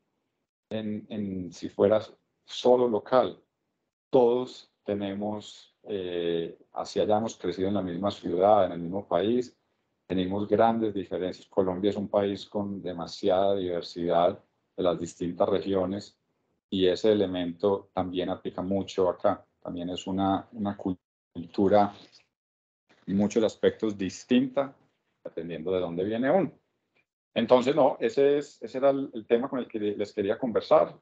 en si fueras solo local, todos tenemos, así hayamos crecido en la misma ciudad, en el mismo país, tenemos grandes diferencias. Colombia es un país con demasiada diversidad de las distintas regiones, y ese elemento también aplica mucho acá. También es una cultura en muchos aspectos distinta, dependiendo de dónde viene uno. Entonces, no, ese era el tema con el que les quería conversar.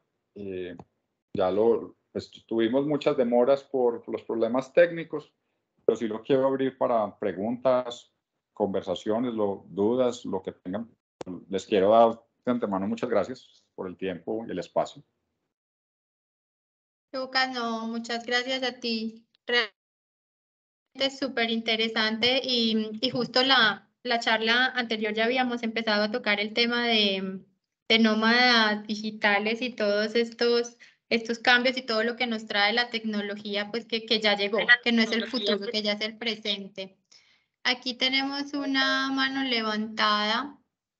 Pues, tuvimos muchas demoras por los problemas técnicos, pero sí lo quiero abrir para preguntas, conversaciones, dudas, lo que tengan. Les quiero dar de antemano muchas gracias por el tiempo y el espacio. Lucas, no, muchas gracias a ti. súper interesante y justo la charla anterior ya habíamos empezado a tocar el tema de nómadas digitales y todos estos cambios y todo lo que nos trae la tecnología, pues que ya llegó, que no es el futuro, que ya es el presente. Aquí tenemos una mano levantada.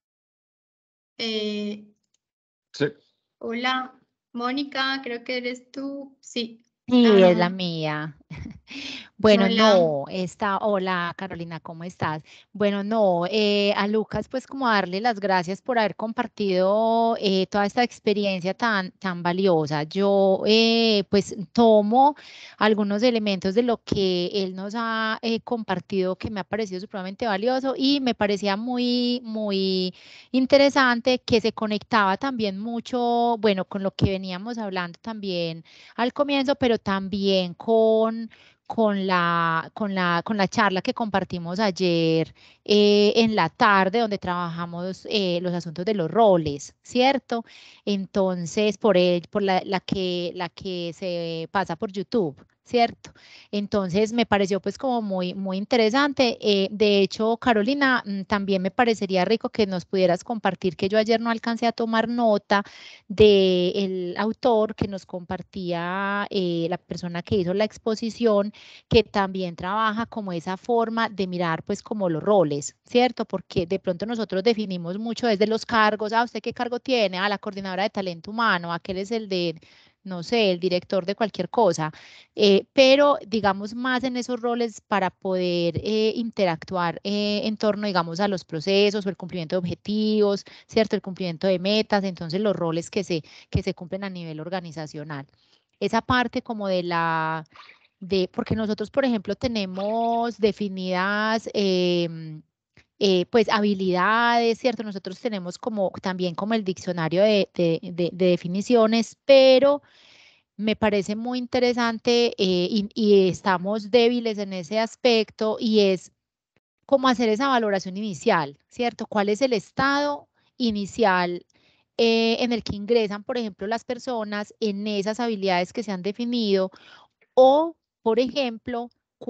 Sí. Hola, Mónica, creo que eres tú. Sí. Sí, es la mía. Bueno, Hola. hola Carolina, ¿cómo estás? Bueno, a Lucas pues como darle las gracias por haber compartido toda esta experiencia tan valiosa. Yo pues tomo algunos elementos de lo que él nos ha compartido que me ha parecido supremamente valioso y me parecía muy interesante que se conectaba también mucho, bueno, con lo que veníamos hablando también al comienzo, pero también con la charla que compartimos ayer en la tarde, donde trabajamos los asuntos de los roles, ¿cierto? Entonces, por la que se pasa por YouTube. ¿Cierto? Entonces me pareció pues como muy interesante. De hecho, Carolina, también me parecería rico que nos pudieras compartir, que yo ayer no alcancé a tomar nota del autor que nos compartía la persona que hizo la exposición, que también trabaja como esa forma de mirar pues como los roles, ¿cierto? Porque de pronto nosotros definimos mucho desde los cargos, ¿usted qué cargo tiene? La coordinadora de talento humano, aquel es el de, no sé, el director de cualquier cosa, pero digamos más en esos roles para poder interactuar en torno, digamos, a los procesos o el cumplimiento de objetivos, ¿cierto? El cumplimiento de metas, entonces los roles que se cumplen a nivel organizacional. Esa parte como porque nosotros, por ejemplo, tenemos definidas pues habilidades, ¿cierto? Nosotros tenemos también como el diccionario de definiciones, pero me parece muy interesante y estamos débiles en ese aspecto y es cómo hacer esa valoración inicial, ¿cierto? ¿Cuál es el estado inicial en el que ingresan, por ejemplo, las personas en esas habilidades que se han definido? O, por ejemplo,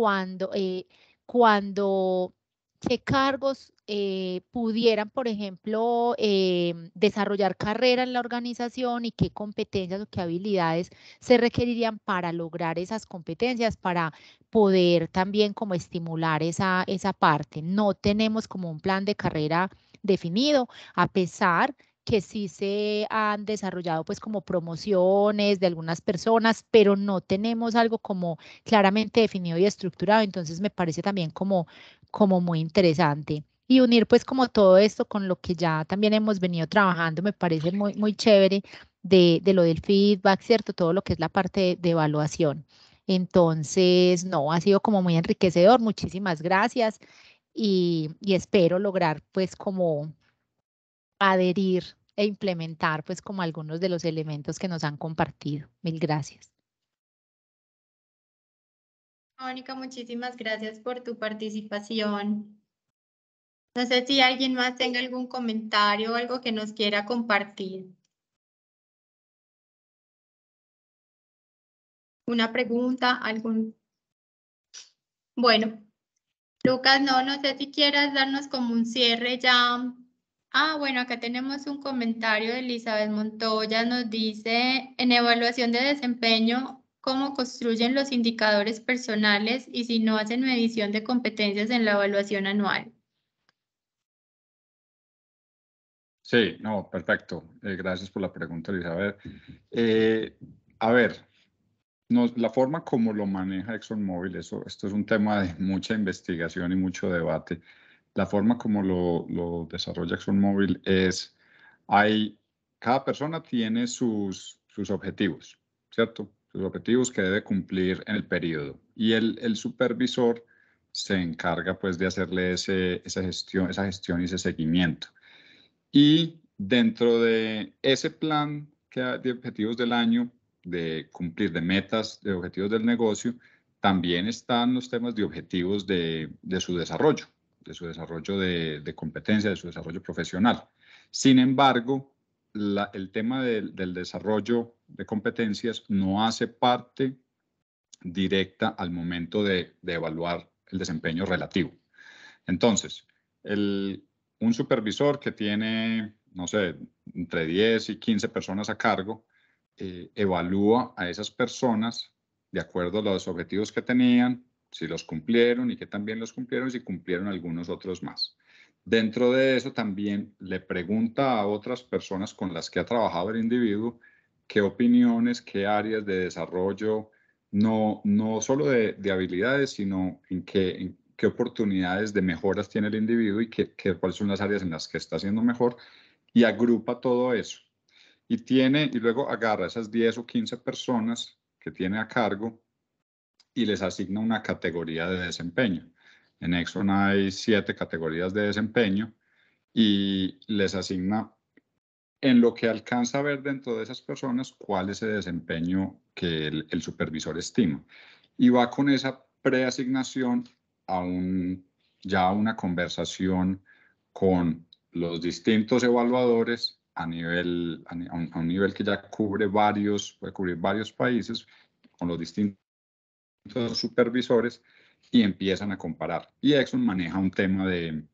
cuando qué cargos pudieran, por ejemplo, desarrollar carrera en la organización y qué competencias o qué habilidades se requerirían para lograr esas competencias, para poder también como estimular esa parte. No tenemos como un plan de carrera definido, a pesar que sí se han desarrollado pues como promociones de algunas personas, pero no tenemos algo como claramente definido y estructurado, entonces me parece también como muy interesante. Y unir pues como todo esto con lo que ya también hemos venido trabajando, me parece muy chévere de lo del feedback, ¿cierto? Todo lo que es la parte de evaluación. Entonces, no, ha sido como muy enriquecedor, muchísimas gracias y espero lograr pues como adherir e implementar pues como algunos de los elementos que nos han compartido. Mil gracias. Mónica, muchísimas gracias por tu participación. No sé si alguien más tenga algún comentario o algo que nos quiera compartir. ¿Una pregunta? ¿Algún? Bueno, Lucas, no sé si quieras darnos como un cierre ya. Bueno, acá tenemos un comentario de Elizabeth Montoya, nos dice, en evaluación de desempeño, ¿cómo construyen los indicadores personales y si no hacen medición de competencias en la evaluación anual? Sí, no, perfecto. Gracias por la pregunta, Elizabeth. A ver, la forma como lo maneja ExxonMobil, esto es un tema de mucha investigación y mucho debate. La forma como lo desarrolla ExxonMobil es, cada persona tiene sus objetivos, ¿cierto? Sus objetivos que debe cumplir en el periodo. Y el supervisor se encarga pues de hacerle esa gestión y ese seguimiento. Y dentro de ese plan de objetivos del año, de cumplir de metas, de objetivos del negocio, también están los temas de objetivos de su desarrollo, de competencia, de su desarrollo profesional. Sin embargo, el tema del desarrollo de competencias no hace parte directa al momento de evaluar el desempeño relativo. Entonces, un supervisor que tiene, no sé, entre 10 y 15 personas a cargo, evalúa a esas personas de acuerdo a los objetivos que tenían, si los cumplieron y que también los cumplieron, si cumplieron algunos otros más. Dentro de eso también le pregunta a otras personas con las que ha trabajado el individuo qué opiniones, qué áreas de desarrollo, no solo de habilidades, sino en qué oportunidades de mejoras tiene el individuo y cuáles son las áreas en las que está haciendo mejor, y agrupa todo eso. Y luego agarra esas 10 o 15 personas que tiene a cargo y les asigna una categoría de desempeño. En Exxon hay 7 categorías de desempeño y les asigna, en lo que alcanza a ver dentro de esas personas, cuál es el desempeño que el supervisor estima. Y va con esa preasignación ya a una conversación con los distintos evaluadores a un nivel que ya puede cubrir varios países, con los distintos supervisores, y empiezan a comparar. Y Exxon maneja un tema de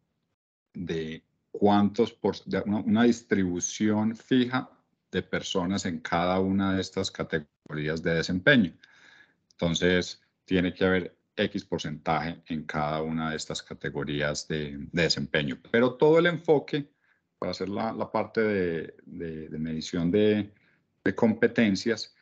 una distribución fija de personas en cada una de estas categorías de desempeño. Entonces, tiene que haber X porcentaje en cada una de estas categorías de desempeño. Pero todo el enfoque, para hacer la parte de medición de competencias,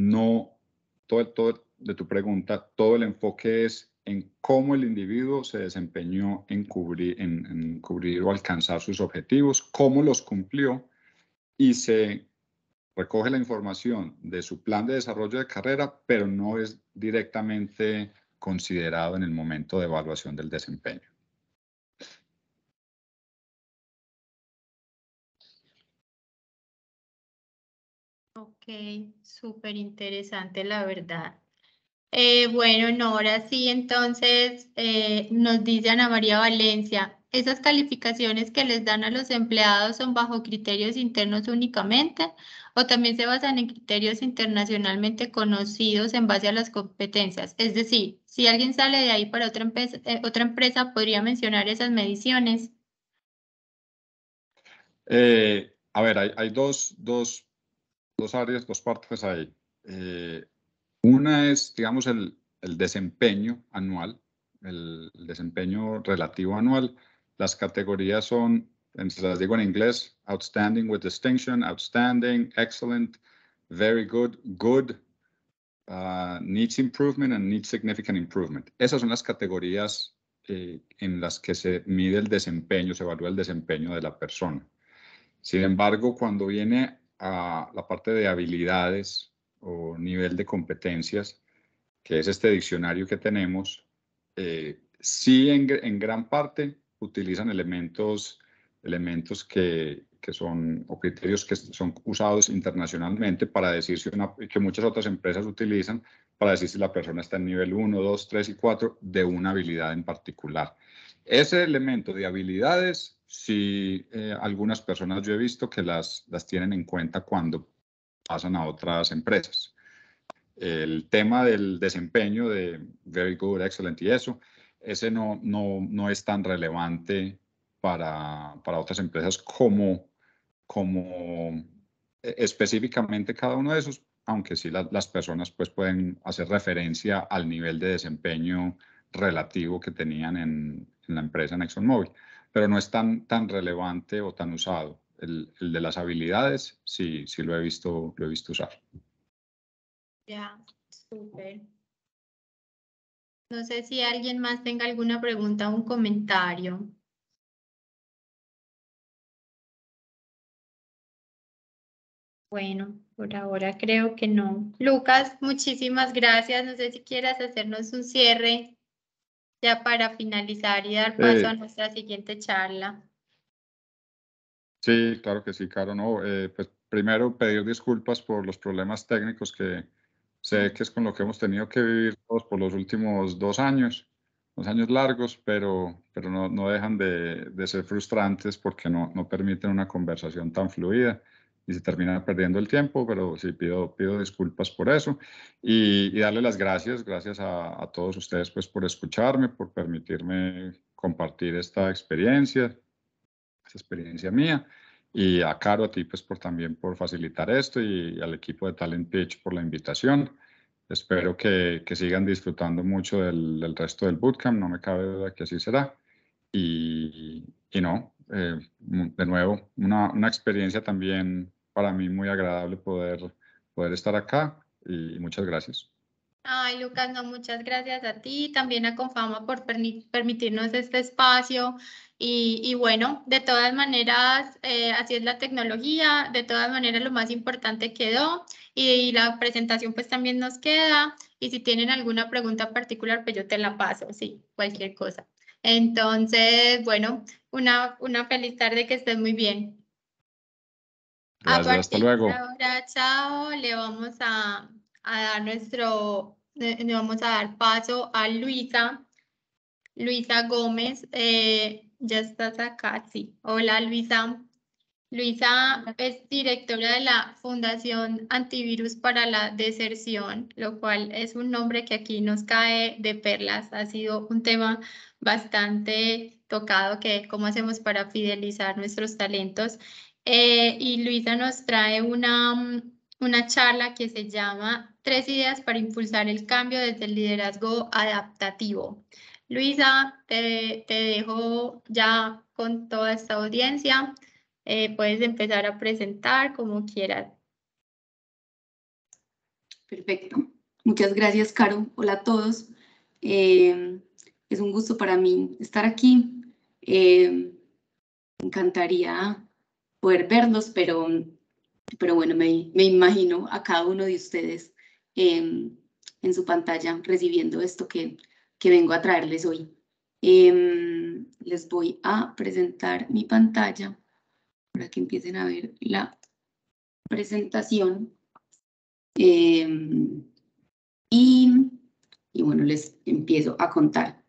de tu pregunta, todo el enfoque es en cómo el individuo se desempeñó en cubrir o alcanzar sus objetivos, cómo los cumplió, y se recoge la información de su plan de desarrollo de carrera, pero no es directamente considerado en el momento de evaluación del desempeño. Ok, súper interesante, la verdad. Bueno, Nora, sí, entonces nos dice Ana María Valencia, ¿esas calificaciones que les dan a los empleados son bajo criterios internos únicamente o también se basan en criterios internacionalmente conocidos en base a las competencias? Es decir, si alguien sale de ahí para otra empresa, ¿podría mencionar esas mediciones? A ver, hay dos áreas, dos partes ahí. Una es, digamos, el desempeño anual, el desempeño relativo anual. Las categorías son, se las digo en inglés: outstanding with distinction, outstanding, excellent, very good, good, needs improvement and needs significant improvement. Esas son las categorías en las que se mide el desempeño, se evalúa el desempeño de la persona. Sin embargo, cuando viene a la parte de habilidades o nivel de competencias, que es este diccionario que tenemos, sí en gran parte utilizan elementos que son, o criterios que son usados internacionalmente para decir que muchas otras empresas utilizan para decir si la persona está en nivel 1, 2, 3 y 4 de una habilidad en particular. Ese elemento de habilidades, sí, algunas personas yo he visto que las tienen en cuenta cuando pasan a otras empresas. El tema del desempeño de very good, excellent y eso, ese no es tan relevante para otras empresas como específicamente cada uno de esos, aunque sí las personas pues pueden hacer referencia al nivel de desempeño relativo que tenían en la empresa en ExxonMobil, pero no es tan relevante o tan usado. El de las habilidades sí lo he visto usar. Ya, súper. No sé si alguien más tenga alguna pregunta o un comentario. Bueno, por ahora creo que no. Lucas, muchísimas gracias. No sé si quieras hacernos un cierre ya para finalizar y dar paso a nuestra siguiente charla. Sí, claro que sí, Caro. No, pues primero pedir disculpas por los problemas técnicos que sé que es con lo que hemos tenido que vivir todos por los últimos 2 años largos, pero no dejan de ser frustrantes porque no permiten una conversación tan fluida. se termina perdiendo el tiempo, pero sí pido disculpas por eso y darle las gracias a todos ustedes pues por escucharme, por permitirme compartir esta experiencia mía, y a Caro, a ti pues también por facilitar esto, y al equipo de Talent Pitch por la invitación. Espero que sigan disfrutando mucho del resto del bootcamp, no me cabe duda que así será. Y no, de nuevo, una experiencia también para mí muy agradable poder estar acá, y muchas gracias. Ay, Lucas, no, muchas gracias a ti, también a Confama por permitirnos este espacio. Y bueno, de todas maneras, así es la tecnología, de todas maneras lo más importante quedó, y la presentación pues también nos queda, y si tienen alguna pregunta particular, pues yo te la paso, sí, cualquier cosa. Entonces, bueno, una feliz tarde, que estés muy bien. Gracias, hasta luego. Ahora, chao, le vamos a dar le vamos a dar paso a Luisa Gómez. Ya estás acá, sí. Hola, Luisa. Luisa es directora de la Fundación Antivirus para la Deserción, lo cual es un nombre que aquí nos cae de perlas. Ha sido un tema bastante tocado, que cómo hacemos para fidelizar nuestros talentos. Y Luisa nos trae una charla que se llama 3 ideas para impulsar el cambio desde el liderazgo adaptativo. Luisa, te dejo ya con toda esta audiencia. Puedes empezar a presentar como quieras. Perfecto. Muchas gracias, Caro. Hola a todos. Es un gusto para mí estar aquí. Me encantaría poder verlos, pero bueno, me imagino a cada uno de ustedes en su pantalla recibiendo esto que vengo a traerles hoy. Les voy a presentar mi pantalla para que empiecen a ver la presentación. Y bueno, les empiezo a contar.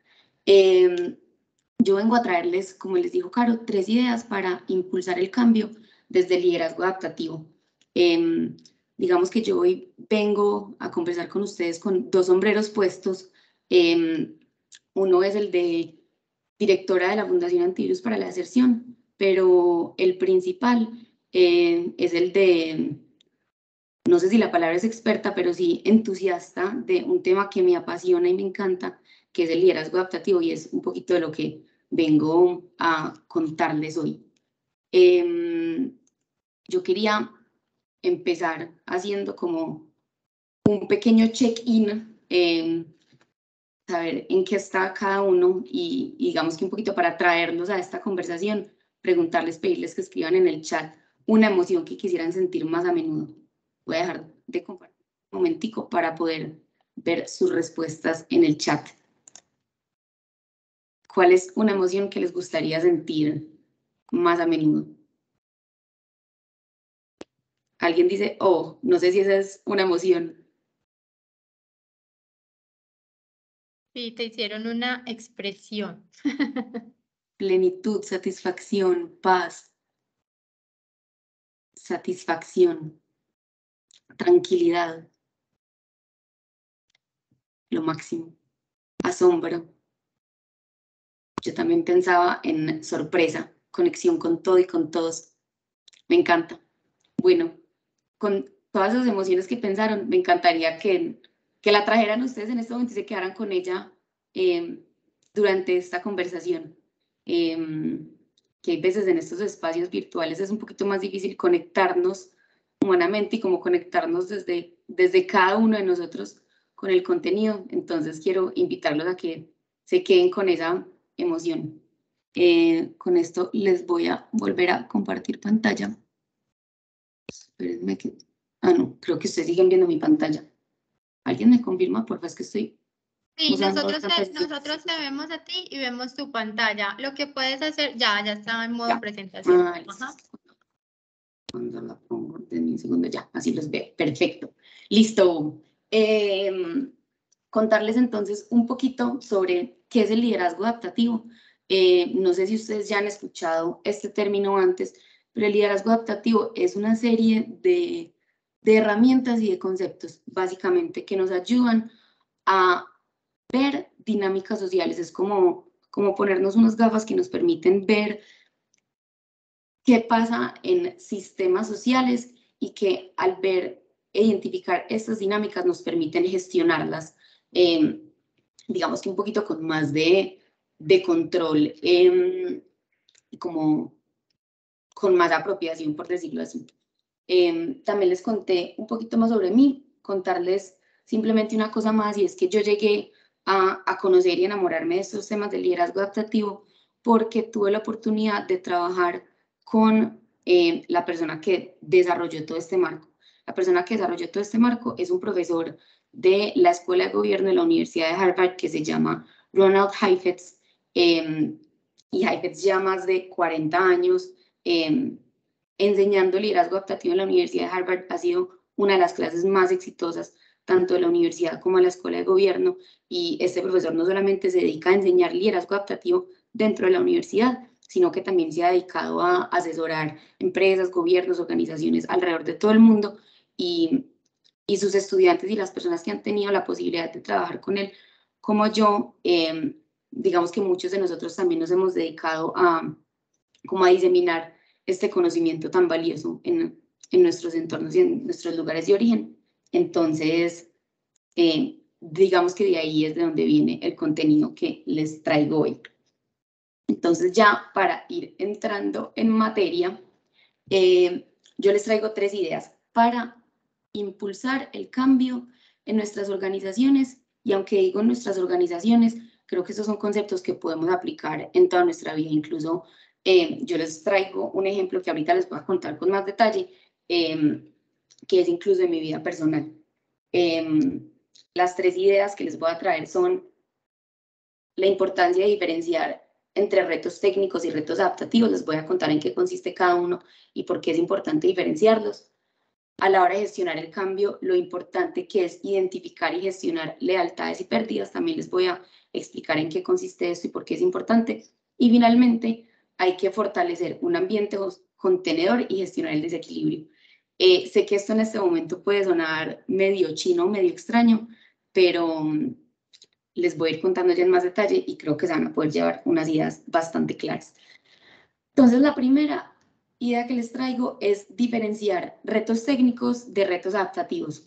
Yo vengo a traerles, como les dijo Caro, 3 ideas para impulsar el cambio desde el liderazgo adaptativo. Digamos que yo hoy vengo a conversar con ustedes con 2 sombreros puestos. Uno es el de directora de la Fundación Antivirus para la Deserción, pero el principal es el de, no sé si la palabra es experta, pero sí entusiasta de un tema que me apasiona y me encanta, que es el liderazgo adaptativo, y es un poquito de lo que vengo a contarles hoy. Yo quería empezar haciendo como un pequeño check-in, saber en qué está cada uno, y digamos que un poquito para traerlos a esta conversación, preguntarles, pedirles que escriban en el chat una emoción que quisieran sentir más a menudo. Voy a dejar de compartir un momentico para poder ver sus respuestas en el chat. ¿Cuál es una emoción que les gustaría sentir más a menudo? Alguien dice, oh, no sé si esa es una emoción. Sí, te hicieron una expresión. Plenitud, satisfacción, paz, satisfacción, tranquilidad, lo máximo, asombro. Yo también pensaba en sorpresa, conexión con todo y con todos. Me encanta. Bueno, con todas esas emociones que pensaron, me encantaría que la trajeran ustedes en este momento y se quedaran con ella durante esta conversación. Que hay veces en estos espacios virtuales es un poquito más difícil conectarnos humanamente y como conectarnos desde cada uno de nosotros con el contenido. Entonces quiero invitarlos a que se queden con esa emoción. Con esto les voy a volver a compartir pantalla. Espérenme que... Ah, no, creo que ustedes siguen viendo mi pantalla. ¿Alguien me confirma? Porfa, es que estoy... Sí, nosotros te vemos a ti y vemos tu pantalla. Lo que puedes hacer, ya está en modo presentación. Ajá. Cuando la pongo, denme un segundo, ya, así los veo. Perfecto. Listo. Contarles entonces un poquito sobre qué es el liderazgo adaptativo. No sé si ustedes ya han escuchado este término antes, pero el liderazgo adaptativo es una serie de herramientas y de conceptos, básicamente, que nos ayudan a ver dinámicas sociales. Es como ponernos unas gafas que nos permiten ver qué pasa en sistemas sociales y que al ver e identificar estas dinámicas nos permiten gestionarlas, digamos que un poquito con más de control, como con más apropiación, por decirlo así. También les conté un poquito más sobre mí, contarles simplemente una cosa más, y es que yo llegué a conocer y enamorarme de estos temas del liderazgo adaptativo porque tuve la oportunidad de trabajar con la persona que desarrolló todo este marco. La persona que desarrolló todo este marco es un profesor de la Escuela de Gobierno de la Universidad de Harvard que se llama Ronald Heifetz, y Heifetz ya más de 40 años enseñando liderazgo adaptativo en la Universidad de Harvard. Ha sido una de las clases más exitosas tanto de la universidad como de la Escuela de Gobierno, y este profesor no solamente se dedica a enseñar liderazgo adaptativo dentro de la universidad, sino que también se ha dedicado a asesorar empresas, gobiernos, organizaciones alrededor de todo el mundo, y sus estudiantes y las personas que han tenido la posibilidad de trabajar con él, como yo, digamos que muchos de nosotros también nos hemos dedicado a diseminar este conocimiento tan valioso en nuestros entornos y en nuestros lugares de origen. Entonces, digamos que de ahí es de donde viene el contenido que les traigo hoy. Entonces, ya para ir entrando en materia, yo les traigo 3 ideas para impulsar el cambio en nuestras organizaciones, y aunque digo en nuestras organizaciones, creo que estos son conceptos que podemos aplicar en toda nuestra vida. Incluso yo les traigo un ejemplo que ahorita les voy a contar con más detalle, que es incluso de mi vida personal. Las 3 ideas que les voy a traer son la importancia de diferenciar entre retos técnicos y retos adaptativos. Les voy a contar en qué consiste cada uno y por qué es importante diferenciarlos. A la hora de gestionar el cambio, lo importante que es identificar y gestionar lealtades y pérdidas. También les voy a explicar en qué consiste esto y por qué es importante. Y finalmente, hay que fortalecer un ambiente contenedor y gestionar el desequilibrio. Sé que esto en este momento puede sonar medio chino, medio extraño, pero les voy a ir contando ya en más detalle y creo que se van a poder llevar unas ideas bastante claras. Entonces, la primera idea que les traigo es diferenciar retos técnicos de retos adaptativos.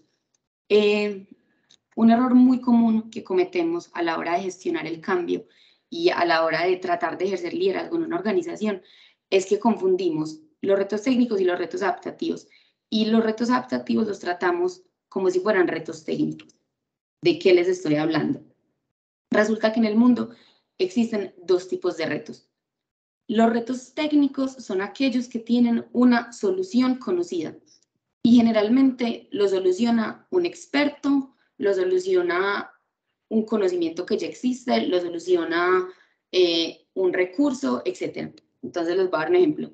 Un error muy común que cometemos a la hora de gestionar el cambio y a la hora de tratar de ejercer liderazgo en una organización es que confundimos los retos técnicos y los retos adaptativos. Y los retos adaptativos los tratamos como si fueran retos técnicos. ¿De qué les estoy hablando? Resulta que en el mundo existen 2 tipos de retos. Los retos técnicos son aquellos que tienen una solución conocida y generalmente lo soluciona un experto, lo soluciona un conocimiento que ya existe, lo soluciona un recurso, etc. Entonces les voy a dar un ejemplo.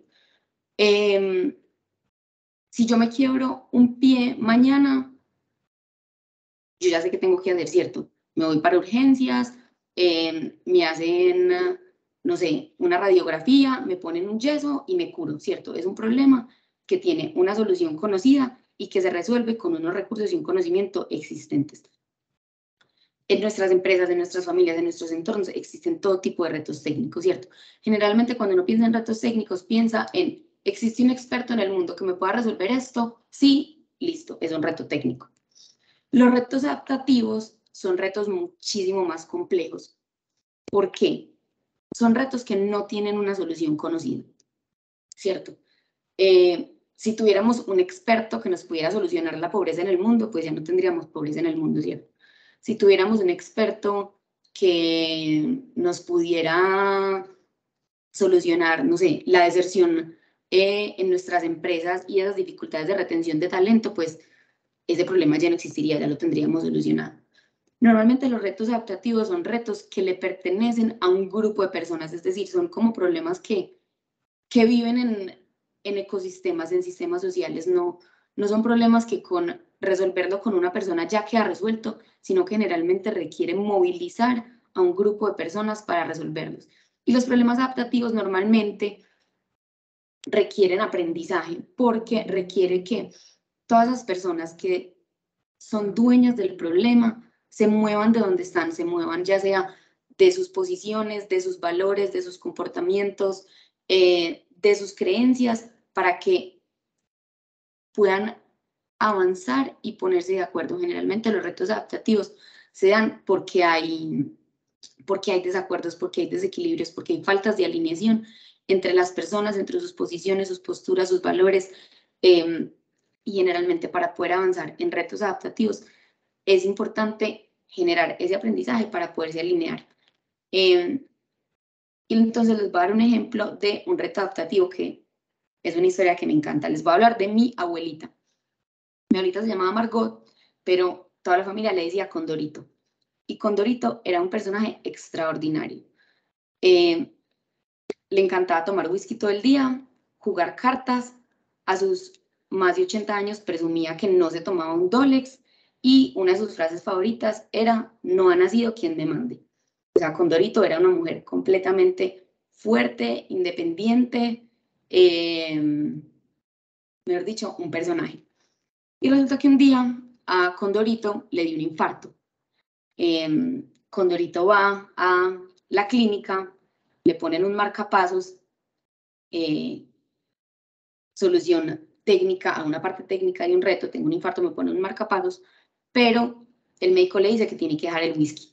Si yo me quiebro un pie mañana, yo ya sé que tengo que hacer, ¿cierto? Me voy para urgencias, me hacen, no sé, una radiografía, me ponen un yeso y me curo, ¿cierto? Es un problema que tiene una solución conocida y que se resuelve con unos recursos y un conocimiento existentes. En nuestras empresas, en nuestras familias, en nuestros entornos existen todo tipo de retos técnicos, ¿cierto? Generalmente cuando uno piensa en retos técnicos, piensa en, ¿existe un experto en el mundo que me pueda resolver esto? Sí, listo, es un reto técnico. Los retos adaptativos son retos muchísimo más complejos. ¿Por qué? Son retos que no tienen una solución conocida, ¿cierto? Si tuviéramos un experto que nos pudiera solucionar la pobreza en el mundo, pues ya no tendríamos pobreza en el mundo, ¿cierto? Si tuviéramos un experto que nos pudiera solucionar, no sé, la deserción en nuestras empresas y esas dificultades de retención de talento, pues ese problema ya no existiría, ya lo tendríamos solucionado. Normalmente los retos adaptativos son retos que le pertenecen a un grupo de personas, es decir, son como problemas que viven en ecosistemas, en sistemas sociales, no son problemas que con resolverlo con una persona ya queda resuelto, sino que generalmente requieren movilizar a un grupo de personas para resolverlos. Y los problemas adaptativos normalmente requieren aprendizaje, porque requiere que todas las personas que son dueñas del problema se muevan de donde están, se muevan ya sea de sus posiciones, de sus valores, de sus comportamientos, de sus creencias, para que puedan avanzar y ponerse de acuerdo. Generalmente los retos adaptativos se dan porque hay desacuerdos, porque hay desequilibrios, porque hay faltas de alineación entre las personas, entre sus posiciones, sus posturas, sus valores, y generalmente para poder avanzar en retos adaptativos es importante generar ese aprendizaje para poderse alinear. Y entonces les voy a dar un ejemplo de un reto adaptativo que es una historia que me encanta. Les voy a hablar de mi abuelita. Mi abuelita se llamaba Margot, pero toda la familia le decía Condorito. Y Condorito era un personaje extraordinario. Le encantaba tomar whisky todo el día, jugar cartas. A sus más de 80 años presumía que no se tomaba un Dolex, y una de sus frases favoritas era: no ha nacido quien me mande. O sea, Condorito era una mujer completamente fuerte, independiente, mejor dicho, un personaje. Y resulta que un día a Condorito le dio un infarto. Condorito va a la clínica, le ponen un marcapasos, solución técnica a una parte técnica de un reto: tengo un infarto, me ponen un marcapasos, pero el médico le dice que tiene que dejar el whisky.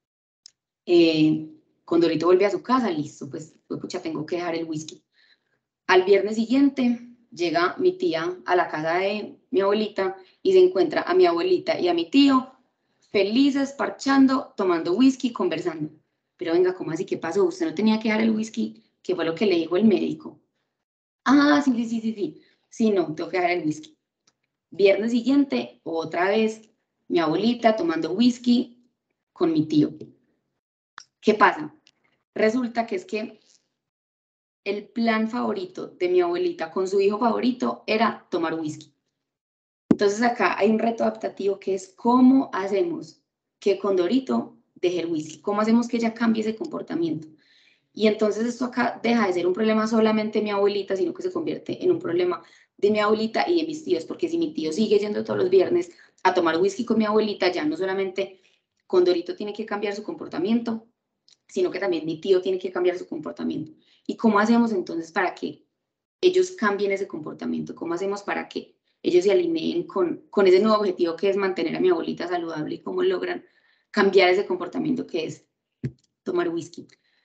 Condorito vuelve a su casa, listo, pues pucha, tengo que dejar el whisky. Al viernes siguiente llega mi tía a la casa de mi abuelita y se encuentra a mi abuelita y a mi tío felices, parchando, tomando whisky, conversando. Pero venga, ¿cómo así? ¿Qué pasó? ¿Usted no tenía que dejar el whisky? ¿Qué fue lo que le dijo el médico? Ah, sí. Sí, no, tengo que dejar el whisky. Viernes siguiente, otra vez, mi abuelita tomando whisky con mi tío. ¿Qué pasa? Resulta que es que el plan favorito de mi abuelita con su hijo favorito era tomar whisky. Entonces acá hay un reto adaptativo que es: ¿cómo hacemos que Condorito deje el whisky? ¿Cómo hacemos que ella cambie ese comportamiento? Y entonces esto acá deja de ser un problema solamente de mi abuelita, sino que se convierte en un problema de mi abuelita y de mis tíos, porque si mi tío sigue yendo todos los viernes a tomar whisky con mi abuelita, ya no solamente Condorito tiene que cambiar su comportamiento, sino que también mi tío tiene que cambiar su comportamiento. ¿Y cómo hacemos entonces para que ellos cambien ese comportamiento? ¿Cómo hacemos para que ellos se alineen con ese nuevo objetivo que es mantener a mi abuelita saludable? ¿Y cómo logran cambiar ese comportamiento que es tomar whisky?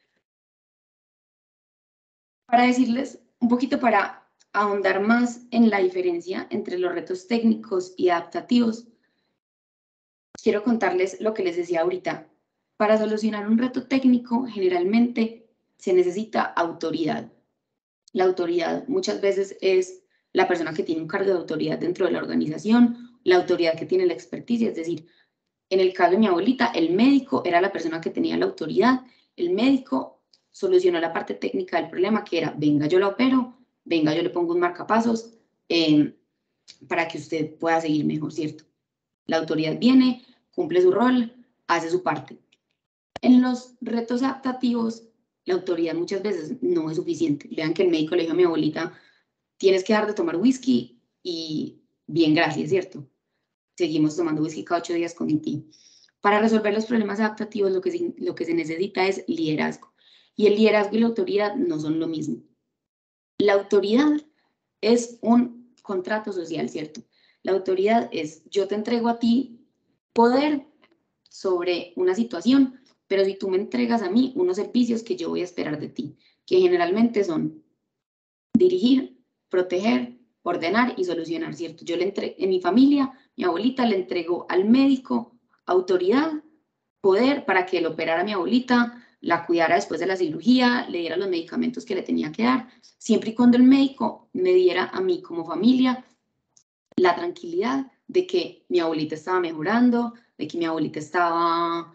Para decirles un poquito, para ahondar más en la diferencia entre los retos técnicos y adaptativos, quiero contarles lo que les decía ahorita. Para solucionar un reto técnico, generalmente se necesita autoridad. La autoridad muchas veces es la persona que tiene un cargo de autoridad dentro de la organización, la autoridad que tiene la experticia. Es decir, en el caso de mi abuelita, el médico era la persona que tenía la autoridad. El médico solucionó la parte técnica del problema, que era: venga, yo la opero, venga, yo le pongo un marcapasos para que usted pueda seguir mejor, ¿cierto? La autoridad viene, cumple su rol, hace su parte. En los retos adaptativos, la autoridad muchas veces no es suficiente. Vean que el médico le dijo a mi abuelita: tienes que dejar de tomar whisky, y bien, gracias, ¿cierto? Seguimos tomando whisky cada 8 días con mi tío. Para resolver los problemas adaptativos, lo que se necesita es liderazgo. Y el liderazgo y la autoridad no son lo mismo. La autoridad es un contrato social, ¿cierto? La autoridad es: yo te entrego a ti poder sobre una situación, pero si tú me entregas a mí unos servicios que yo voy a esperar de ti, que generalmente son dirigir, proteger, ordenar y solucionar, ¿cierto? Yo en mi familia, mi abuelita le entregó al médico autoridad, poder, para que él operara a mi abuelita, la cuidara después de la cirugía, le diera los medicamentos que le tenía que dar, siempre y cuando el médico me diera a mí como familia la tranquilidad de que mi abuelita estaba mejorando, de que mi abuelita estaba,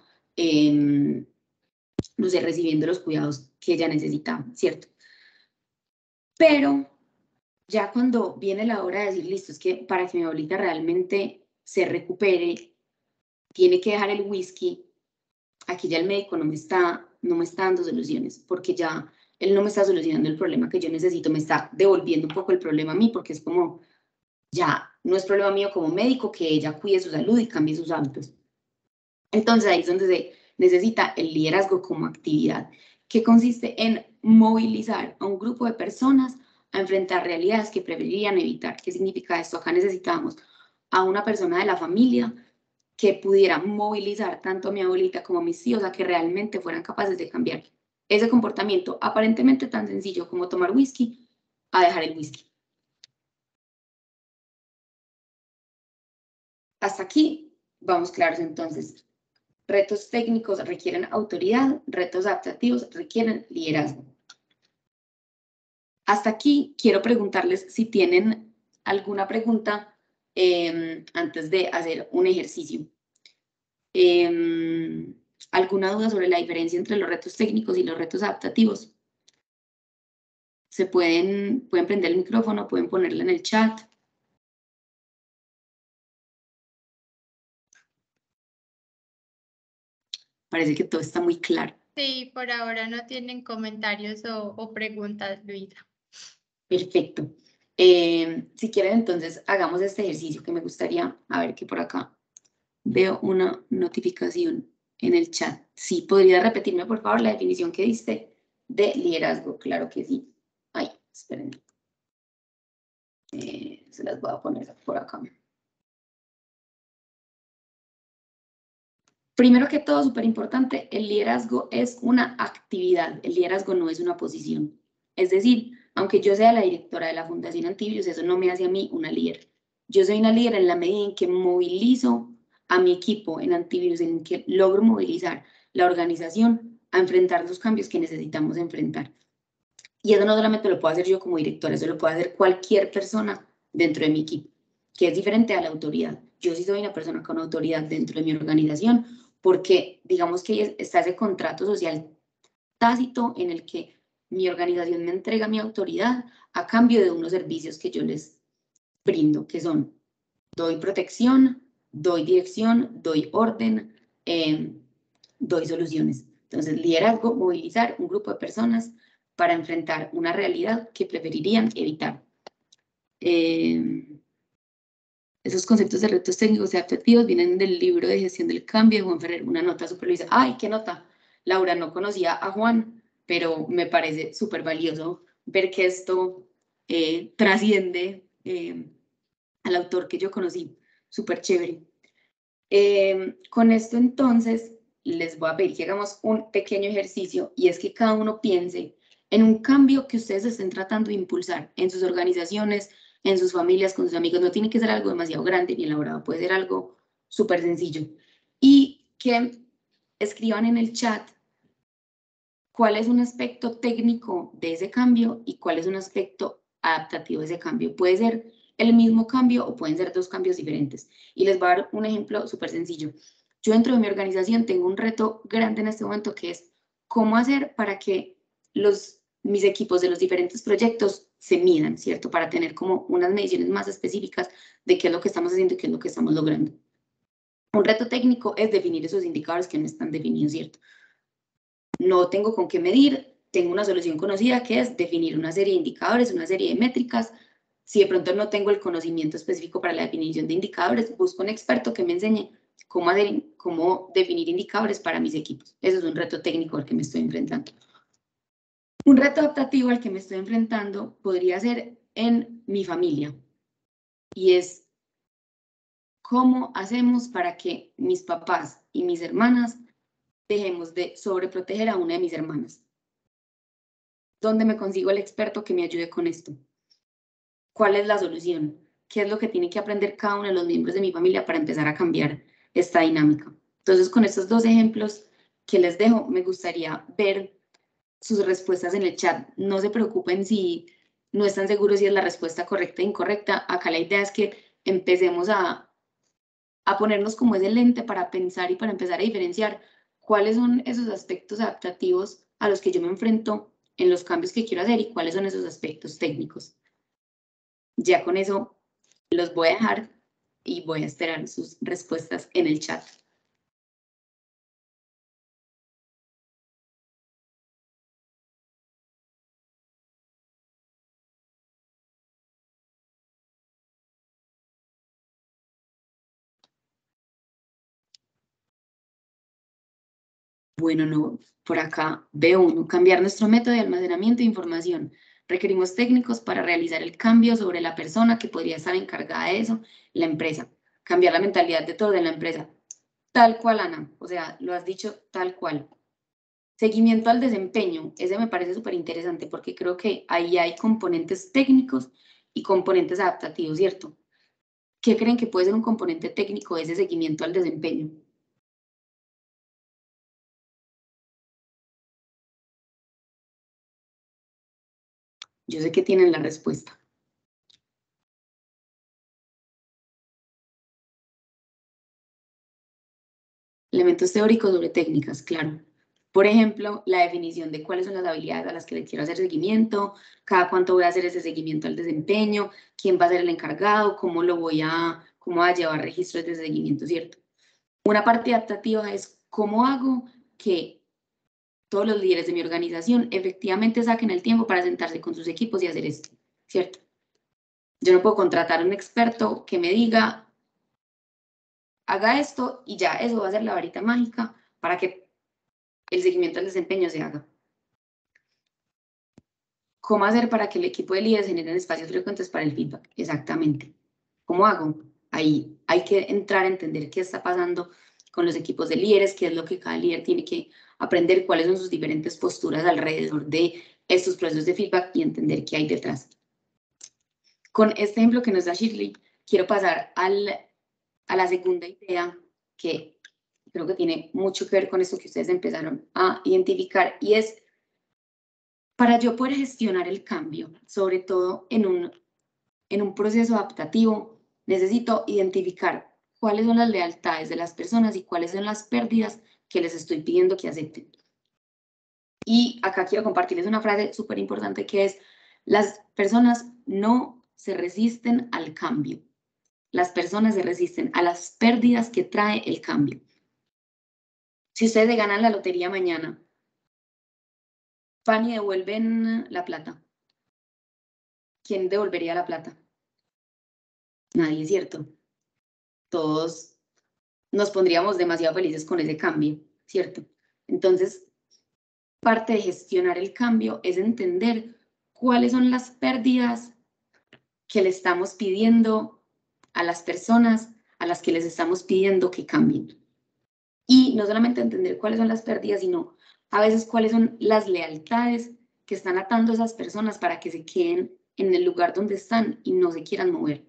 no sé, recibiendo los cuidados que ella necesitaba, ¿cierto? Pero ya cuando viene la hora de decir: listo, es que para que mi abuelita realmente se recupere, tiene que dejar el whisky, aquí ya el médico no me está dando soluciones, porque ya él no me está solucionando el problema que yo necesito, me está devolviendo un poco el problema a mí, porque es como, ya, no es problema mío como médico que ella cuide su salud y cambie sus hábitos. Entonces ahí es donde se necesita el liderazgo como actividad, que consiste en movilizar a un grupo de personas a enfrentar realidades que preferirían evitar. ¿Qué significa esto? Acá necesitamos a una persona de la familia que pudiera movilizar tanto a mi abuelita como a mis tíos a que realmente fueran capaces de cambiar ese comportamiento aparentemente tan sencillo como tomar whisky a dejar el whisky. Hasta aquí vamos claros entonces. Retos técnicos requieren autoridad, retos adaptativos requieren liderazgo. Hasta aquí quiero preguntarles si tienen alguna pregunta antes de hacer un ejercicio. ¿Alguna duda sobre la diferencia entre los retos técnicos y los retos adaptativos? Se pueden prender el micrófono, pueden ponerla en el chat. Parece que todo está muy claro. Sí, por ahora no tienen comentarios o preguntas, Luisa. Perfecto. Si quieren, entonces hagamos este ejercicio que me gustaría, a ver que por acá veo una notificación en el chat. Sí, ¿podría repetirme, por favor, la definición que diste de liderazgo? Claro que sí. Ay, esperen. Se las voy a poner por acá. Primero que todo, súper importante, el liderazgo es una actividad. El liderazgo no es una posición. Es decir, aunque yo sea la directora de la Fundación Antivirus, eso no me hace a mí una líder. Yo soy una líder en la medida en que movilizo a mi equipo en antivirus, en que logro movilizar la organización a enfrentar los cambios que necesitamos enfrentar. Y eso no solamente lo puedo hacer yo como directora, eso lo puede hacer cualquier persona dentro de mi equipo, que es diferente a la autoridad. Yo sí soy una persona con autoridad dentro de mi organización porque digamos que está ese contrato social tácito en el que mi organización me entrega mi autoridad a cambio de unos servicios que yo les brindo, que son, doy protección, doy dirección, doy orden, doy soluciones. Entonces, liderazgo, movilizar un grupo de personas para enfrentar una realidad que preferirían evitar. Esos conceptos de retos técnicos y adaptativos vienen del libro de gestión del cambio de Juan Ferrer, una nota súper valiosa. ¡Ay, qué nota! Laura, no conocía a Juan, pero me parece súper valioso ver que esto trasciende al autor que yo conocí. Súper chévere. Con esto entonces les voy a pedir que hagamos un pequeño ejercicio y es que cada uno piense en un cambio que ustedes estén tratando de impulsar en sus organizaciones, en sus familias, con sus amigos. No tiene que ser algo demasiado grande ni elaborado, puede ser algo súper sencillo. Y que escriban en el chat cuál es un aspecto técnico de ese cambio y cuál es un aspecto adaptativo de ese cambio. Puede ser el mismo cambio o pueden ser dos cambios diferentes. Y les voy a dar un ejemplo súper sencillo. Yo dentro de mi organización tengo un reto grande en este momento que es cómo hacer para que mis equipos de los diferentes proyectos se midan, ¿cierto? Para tener como unas mediciones más específicas de qué es lo que estamos haciendo y qué es lo que estamos logrando. Un reto técnico es definir esos indicadores que no están definidos, ¿cierto? No tengo con qué medir, tengo una solución conocida que es definir una serie de indicadores, una serie de métricas. Si de pronto no tengo el conocimiento específico para la definición de indicadores, busco un experto que me enseñe cómo definir indicadores para mis equipos. Eso es un reto técnico al que me estoy enfrentando. Un reto adaptativo al que me estoy enfrentando podría ser en mi familia y es cómo hacemos para que mis papás y mis hermanas dejemos de sobreproteger a una de mis hermanas. ¿Dónde me consigo el experto que me ayude con esto? ¿Cuál es la solución? ¿Qué es lo que tiene que aprender cada uno de los miembros de mi familia para empezar a cambiar esta dinámica? Entonces, con estos dos ejemplos que les dejo, me gustaría ver sus respuestas en el chat. No se preocupen si no están seguros si es la respuesta correcta o incorrecta. Acá la idea es que empecemos a ponernos como ese lente para pensar y para empezar a diferenciar cuáles son esos aspectos adaptativos a los que yo me enfrento en los cambios que quiero hacer y cuáles son esos aspectos técnicos. Ya con eso los voy a dejar y voy a esperar sus respuestas en el chat. Bueno, no, por acá veo uno, cambiar nuestro método de almacenamiento de información. Requerimos técnicos para realizar el cambio sobre la persona que podría estar encargada de eso, la empresa. Cambiar la mentalidad de todos en la empresa. Tal cual, Ana, o sea, lo has dicho tal cual. Seguimiento al desempeño, ese me parece súper interesante porque creo que ahí hay componentes técnicos y componentes adaptativos, ¿cierto? ¿Qué creen que puede ser un componente técnico de ese seguimiento al desempeño? Yo sé que tienen la respuesta. Elementos teóricos sobre técnicas, claro. Por ejemplo, la definición de cuáles son las habilidades a las que le quiero hacer seguimiento, cada cuánto voy a hacer ese seguimiento al desempeño, quién va a ser el encargado, cómo voy a llevar registros de seguimiento, ¿cierto? Una parte adaptativa es cómo hago que todos los líderes de mi organización efectivamente saquen el tiempo para sentarse con sus equipos y hacer esto, ¿cierto? Yo no puedo contratar a un experto que me diga, haga esto y ya, eso va a ser la varita mágica para que el seguimiento al desempeño se haga. ¿Cómo hacer para que el equipo de líderes generen espacios frecuentes para el feedback? Exactamente. ¿Cómo hago? Ahí hay que entrar a entender qué está pasando con los equipos de líderes, qué es lo que cada líder tiene que aprender, cuáles son sus diferentes posturas alrededor de estos procesos de feedback y entender qué hay detrás. Con este ejemplo que nos da Shirley, quiero pasar a la segunda idea que creo que tiene mucho que ver con esto que ustedes empezaron a identificar, y es, para yo poder gestionar el cambio, sobre todo en un proceso adaptativo, necesito identificar cuáles son las lealtades de las personas y cuáles son las pérdidas que les estoy pidiendo que acepten. Y acá quiero compartirles una frase súper importante que es, las personas no se resisten al cambio. Las personas se resisten a las pérdidas que trae el cambio. Si ustedes se ganan la lotería mañana, Fanny, devuelven la plata. ¿Quién devolvería la plata? Nadie, ¿cierto? Todos nos pondríamos demasiado felices con ese cambio, ¿cierto? Entonces, parte de gestionar el cambio es entender cuáles son las pérdidas que le estamos pidiendo a las personas a las que les estamos pidiendo que cambien. Y no solamente entender cuáles son las pérdidas, sino a veces cuáles son las lealtades que están atando a esas personas para que se queden en el lugar donde están y no se quieran mover.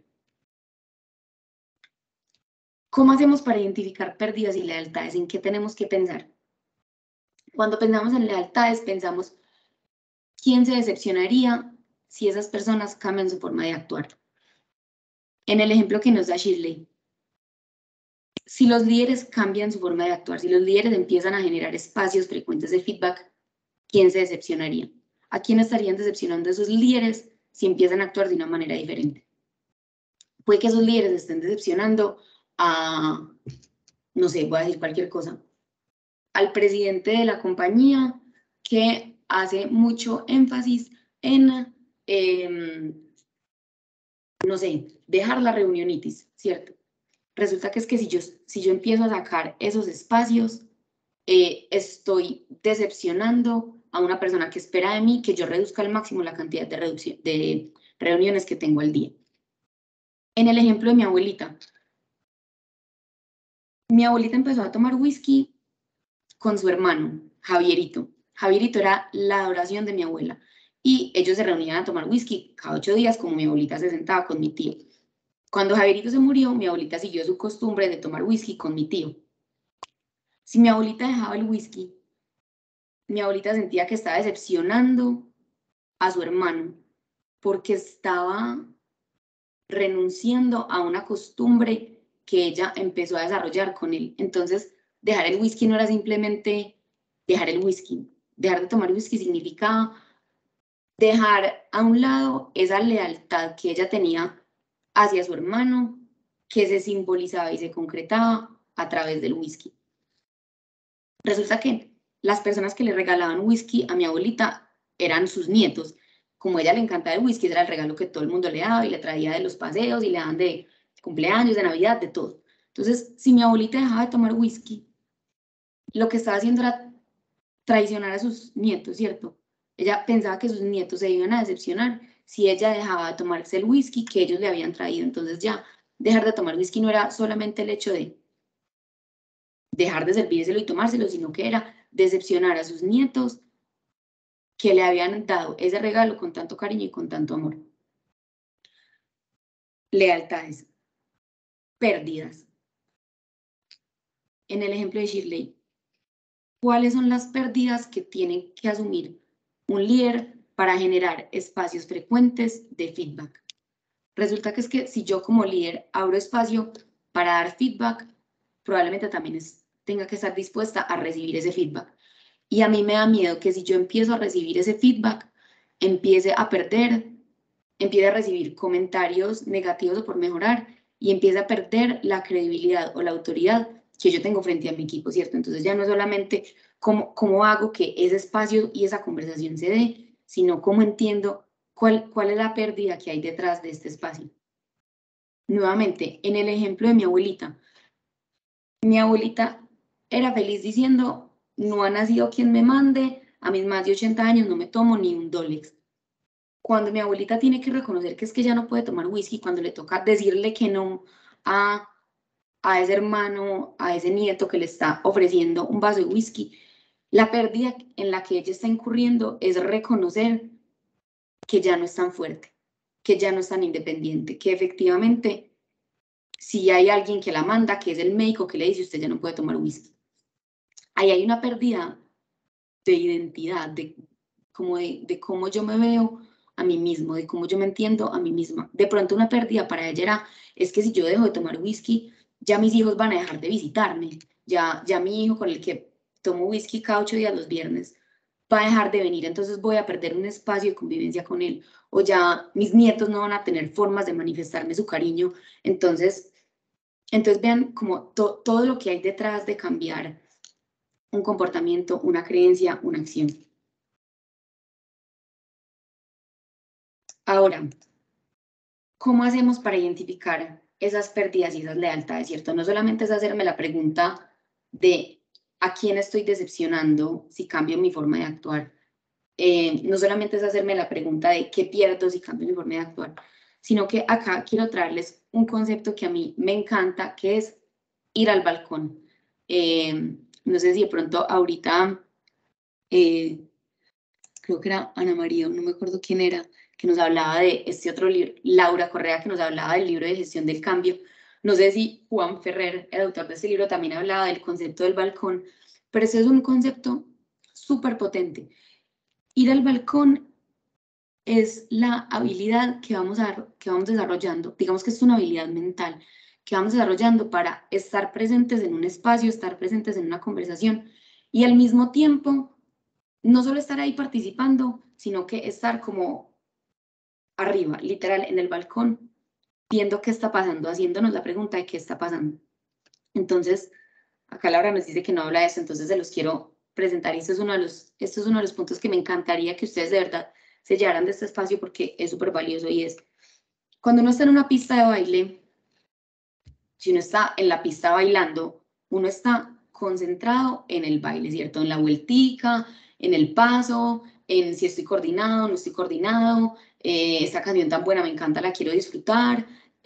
¿Cómo hacemos para identificar pérdidas y lealtades? ¿En qué tenemos que pensar? Cuando pensamos en lealtades, pensamos quién se decepcionaría si esas personas cambian su forma de actuar. En el ejemplo que nos da Shirley, si los líderes cambian su forma de actuar, si los líderes empiezan a generar espacios frecuentes de feedback, ¿quién se decepcionaría? ¿A quién estarían decepcionando esos líderes si empiezan a actuar de una manera diferente? Puede que esos líderes estén decepcionando a, no sé, voy a decir cualquier cosa, al presidente de la compañía que hace mucho énfasis en, no sé, dejar la reunionitis, ¿cierto? Resulta que es que si yo empiezo a sacar esos espacios, estoy decepcionando a una persona que espera de mí que yo reduzca al máximo la cantidad de reuniones que tengo al día. En el ejemplo de mi abuelita empezó a tomar whisky con su hermano, Javierito. Javierito era la adoración de mi abuela. Y ellos se reunían a tomar whisky cada 8 días, como mi abuelita se sentaba con mi tío. Cuando Javierito se murió, mi abuelita siguió su costumbre de tomar whisky con mi tío. Si mi abuelita dejaba el whisky, mi abuelita sentía que estaba decepcionando a su hermano porque estaba renunciando a una costumbre que ella empezó a desarrollar con él. Entonces, dejar el whisky no era simplemente dejar el whisky. Dejar de tomar whisky significaba dejar a un lado esa lealtad que ella tenía hacia su hermano, que se simbolizaba y se concretaba a través del whisky. Resulta que las personas que le regalaban whisky a mi abuelita eran sus nietos. Como a ella le encantaba el whisky, era el regalo que todo el mundo le daba y le traía de los paseos y le daban de cumpleaños, de Navidad, de todo. Entonces, si mi abuelita dejaba de tomar whisky, lo que estaba haciendo era traicionar a sus nietos, ¿cierto? Ella pensaba que sus nietos se iban a decepcionar si ella dejaba de tomarse el whisky que ellos le habían traído. Entonces ya dejar de tomar whisky no era solamente el hecho de dejar de servírselo y tomárselo, sino que era decepcionar a sus nietos que le habían dado ese regalo con tanto cariño y con tanto amor. Lealtades. Pérdidas. En el ejemplo de Shirley, ¿cuáles son las pérdidas que tiene que asumir un líder para generar espacios frecuentes de feedback? Resulta que es que si yo como líder abro espacio para dar feedback, probablemente también tenga que estar dispuesta a recibir ese feedback. Y a mí me da miedo que si yo empiezo a recibir ese feedback, empiece a recibir comentarios negativos o por mejorar y empiece a perder la credibilidad o la autoridad que yo tengo frente a mi equipo, ¿cierto? Entonces ya no es solamente cómo hago que ese espacio y esa conversación se dé, sino cómo entiendo cuál es la pérdida que hay detrás de este espacio. Nuevamente, en el ejemplo de mi abuelita era feliz diciendo, no ha nacido quien me mande, a mis más de 80 años no me tomo ni un Dolex. Cuando mi abuelita tiene que reconocer que es que ya no puede tomar whisky, cuando le toca decirle que no a ese hermano, a ese nieto que le está ofreciendo un vaso de whisky, la pérdida en la que ella está incurriendo es reconocer que ya no es tan fuerte, que ya no es tan independiente, que efectivamente si hay alguien que la manda, que es el médico que le dice usted ya no puede tomar whisky. Ahí hay una pérdida de identidad, de cómo yo me veo a mí mismo, de cómo yo me entiendo a mí misma. De pronto una pérdida para ella es que si yo dejo de tomar whisky, ya mis hijos van a dejar de visitarme, ya mi hijo con el que tomo whisky cada 8 días los viernes va a dejar de venir, entonces voy a perder un espacio de convivencia con él, o ya mis nietos no van a tener formas de manifestarme su cariño, entonces vean como todo lo que hay detrás de cambiar un comportamiento, una creencia, una acción. Ahora, ¿cómo hacemos para identificar esas pérdidas y esas lealtades, cierto? No solamente es hacerme la pregunta de a quién estoy decepcionando si cambio mi forma de actuar. No solamente es hacerme la pregunta de qué pierdo si cambio mi forma de actuar, sino que acá quiero traerles un concepto que a mí me encanta, que es ir al balcón. No sé si de pronto ahorita, creo que era Ana María, no me acuerdo quién era, que nos hablaba de este otro libro, Laura Correa, que nos hablaba del libro de gestión del cambio. No sé si Juan Ferrer, el autor de este libro, también hablaba del concepto del balcón, pero ese es un concepto súper potente. Ir al balcón es la habilidad que vamos desarrollando, digamos que es una habilidad mental que vamos desarrollando para estar presentes en un espacio, estar presentes en una conversación y al mismo tiempo no solo estar ahí participando, sino que estar como arriba, literal, en el balcón, viendo qué está pasando, haciéndonos la pregunta de qué está pasando. Entonces, acá Laura nos dice que no habla de eso, entonces se los quiero presentar y este es uno de los puntos que me encantaría que ustedes de verdad se llevaran de este espacio porque es súper valioso y es, cuando uno está en una pista de baile, si uno está en la pista bailando, uno está concentrado en el baile, ¿cierto? En la vueltica, en el paso, en si estoy coordinado, no estoy coordinado, esta canción tan buena, me encanta, la quiero disfrutar,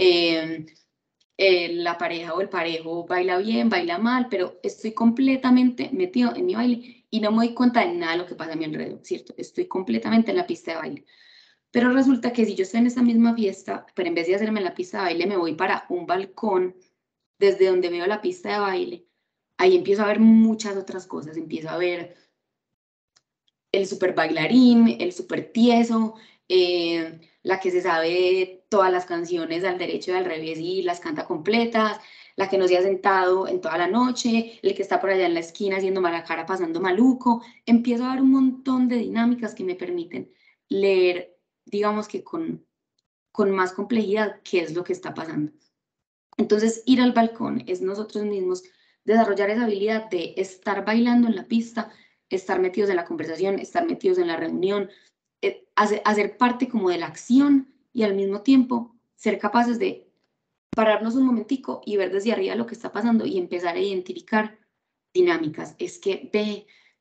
la pareja o el parejo baila bien, baila mal, pero estoy completamente metido en mi baile y no me doy cuenta de nada de lo que pasa a mi alrededor, ¿cierto? Estoy completamente en la pista de baile. Pero resulta que si yo estoy en esa misma fiesta, pero en vez de hacerme en la pista de baile, me voy para un balcón desde donde veo la pista de baile, ahí empiezo a ver muchas otras cosas, empiezo a ver el super bailarín, el super tieso, la que se sabe todas las canciones al derecho y al revés y las canta completas, la que no se ha sentado en toda la noche, el que está por allá en la esquina haciendo mala cara, pasando maluco. Empiezo a ver un montón de dinámicas que me permiten leer, digamos que con más complejidad, qué es lo que está pasando. Entonces, ir al balcón es nosotros mismos desarrollar esa habilidad de estar bailando en la pista, estar metidos en la conversación, estar metidos en la reunión, hacer parte como de la acción y al mismo tiempo ser capaces de pararnos un momentico y ver desde arriba lo que está pasando y empezar a identificar dinámicas. Es que ve,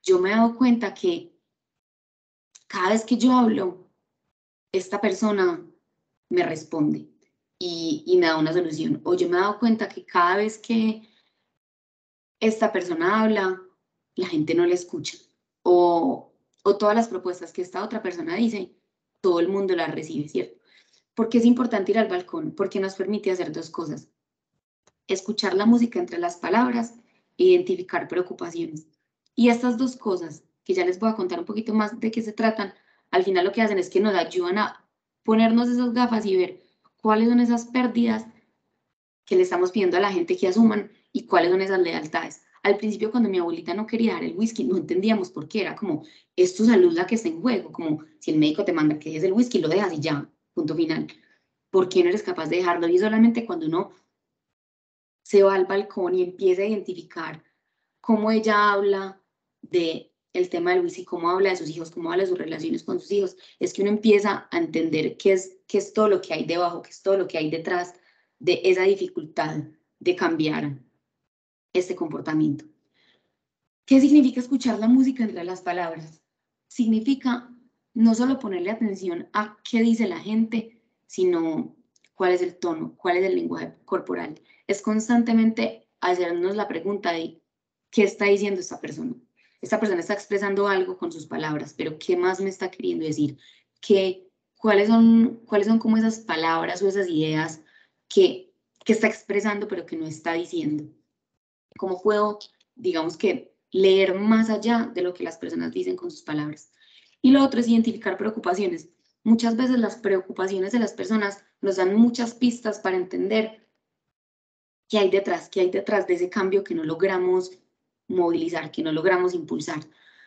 yo me he dado cuenta que cada vez que yo hablo, esta persona me responde y me da una solución. O yo me he dado cuenta que cada vez que esta persona habla, la gente no le escucha. O todas las propuestas que esta otra persona dice, todo el mundo las recibe, ¿cierto? ¿Por qué es importante ir al balcón? Porque nos permite hacer dos cosas. Escuchar la música entre las palabras e identificar preocupaciones. Y estas dos cosas, que ya les voy a contar un poquito más de qué se tratan, al final lo que hacen es que nos ayudan a ponernos esas gafas y ver cuáles son esas pérdidas que le estamos pidiendo a la gente que asuman y cuáles son esas lealtades. Al principio, cuando mi abuelita no quería dar el whisky, no entendíamos por qué. Era como, es tu salud la que está en juego. Como si el médico te manda que dejes el whisky, lo dejas y ya, punto final. ¿Por qué no eres capaz de dejarlo? Y solamente cuando uno se va al balcón y empieza a identificar cómo ella habla del tema del whisky, cómo habla de sus hijos, cómo habla de sus relaciones con sus hijos, es que uno empieza a entender qué es todo lo que hay debajo, qué es todo lo que hay detrás de esa dificultad de cambiar este comportamiento. ¿Qué significa escuchar la música entre las palabras? Significa no solo ponerle atención a qué dice la gente, sino cuál es el tono, cuál es el lenguaje corporal. Es constantemente hacernos la pregunta de qué está diciendo esta persona. Esta persona está expresando algo con sus palabras, pero ¿qué más me está queriendo decir? ¿Cuáles son como esas palabras o esas ideas que está expresando pero que no está diciendo? ¿Cómo puedo, digamos que, leer más allá de lo que las personas dicen con sus palabras? Y lo otro es identificar preocupaciones. Muchas veces las preocupaciones de las personas nos dan muchas pistas para entender qué hay detrás de ese cambio que no logramos movilizar, que no logramos impulsar.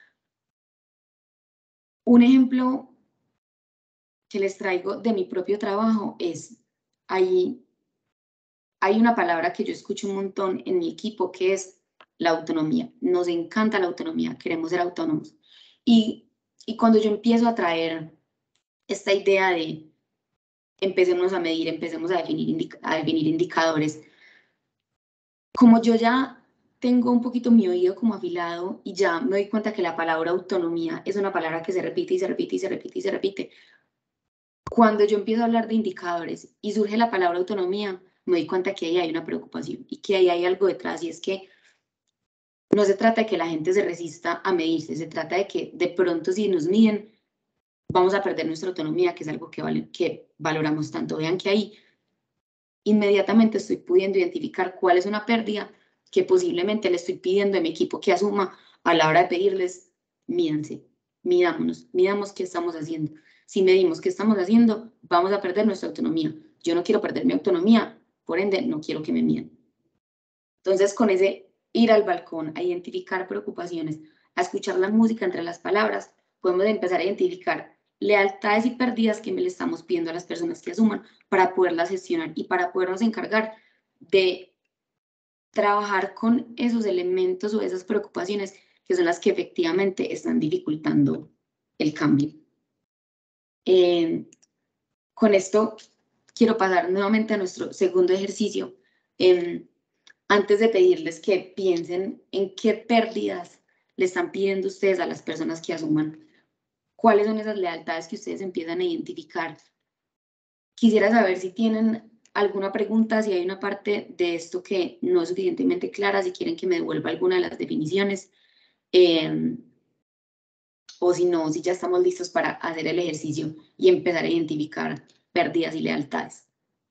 Un ejemplo que les traigo de mi propio trabajo es, hay una palabra que yo escucho un montón en mi equipo que es la autonomía. Nos encanta la autonomía, queremos ser autónomos. Y cuando yo empiezo a traer esta idea de empecemos a medir, empecemos a definir indicadores, como yo ya tengo un poquito mi oído como afilado y ya me doy cuenta que la palabra autonomía es una palabra que se repite y se repite y se repite y se repite. Cuando yo empiezo a hablar de indicadores y surge la palabra autonomía, me doy cuenta que ahí hay una preocupación y que ahí hay algo detrás, y es que no se trata de que la gente se resista a medirse, se trata de que de pronto si nos miden vamos a perder nuestra autonomía, que es algo que valoramos tanto. Vean que ahí inmediatamente estoy pudiendo identificar cuál es una pérdida que posiblemente le estoy pidiendo a mi equipo que asuma a la hora de pedirles, mídanse, midamos qué estamos haciendo. Si medimos qué estamos haciendo, vamos a perder nuestra autonomía. Yo no quiero perder mi autonomía, por ende, no quiero que me midan. Entonces, con ese ir al balcón, a identificar preocupaciones, a escuchar la música entre las palabras, podemos empezar a identificar lealtades y pérdidas que le estamos pidiendo a las personas que asuman para poderlas gestionar y para podernos encargar de trabajar con esos elementos o esas preocupaciones que son las que efectivamente están dificultando el cambio. Con esto quiero pasar nuevamente a nuestro segundo ejercicio. Antes de pedirles que piensen en qué pérdidas le están pidiendo ustedes a las personas que asuman, cuáles son esas lealtades que ustedes empiezan a identificar. Quisiera saber si tienen alguna pregunta, si hay una parte de esto que no es suficientemente clara, si quieren que me devuelva alguna de las definiciones, o si no, si ya estamos listos para hacer el ejercicio y empezar a identificar pérdidas y lealtades.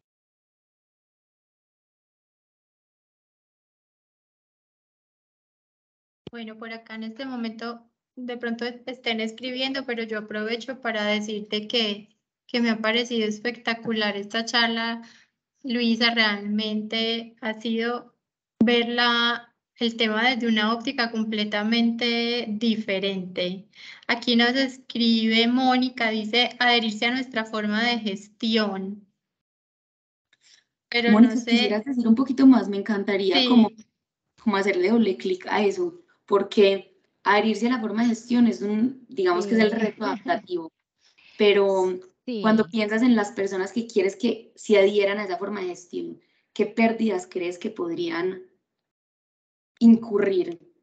Bueno, por acá en este momento de pronto estén escribiendo, pero yo aprovecho para decirte que me ha parecido espectacular esta charla, Luisa. Realmente ha sido ver el tema desde una óptica completamente diferente. Aquí nos escribe Mónica, dice adherirse a nuestra forma de gestión. Pero Mónica, no sé. quisieras decir un poquito más, me encantaría Sí. como hacerle doble clic a eso, porque adherirse a la forma de gestión es digamos que es el reto adaptativo, pero cuando piensas en las personas que quieres que se adhieran a esa forma de gestión, ¿qué pérdidas crees que podrían incurrir?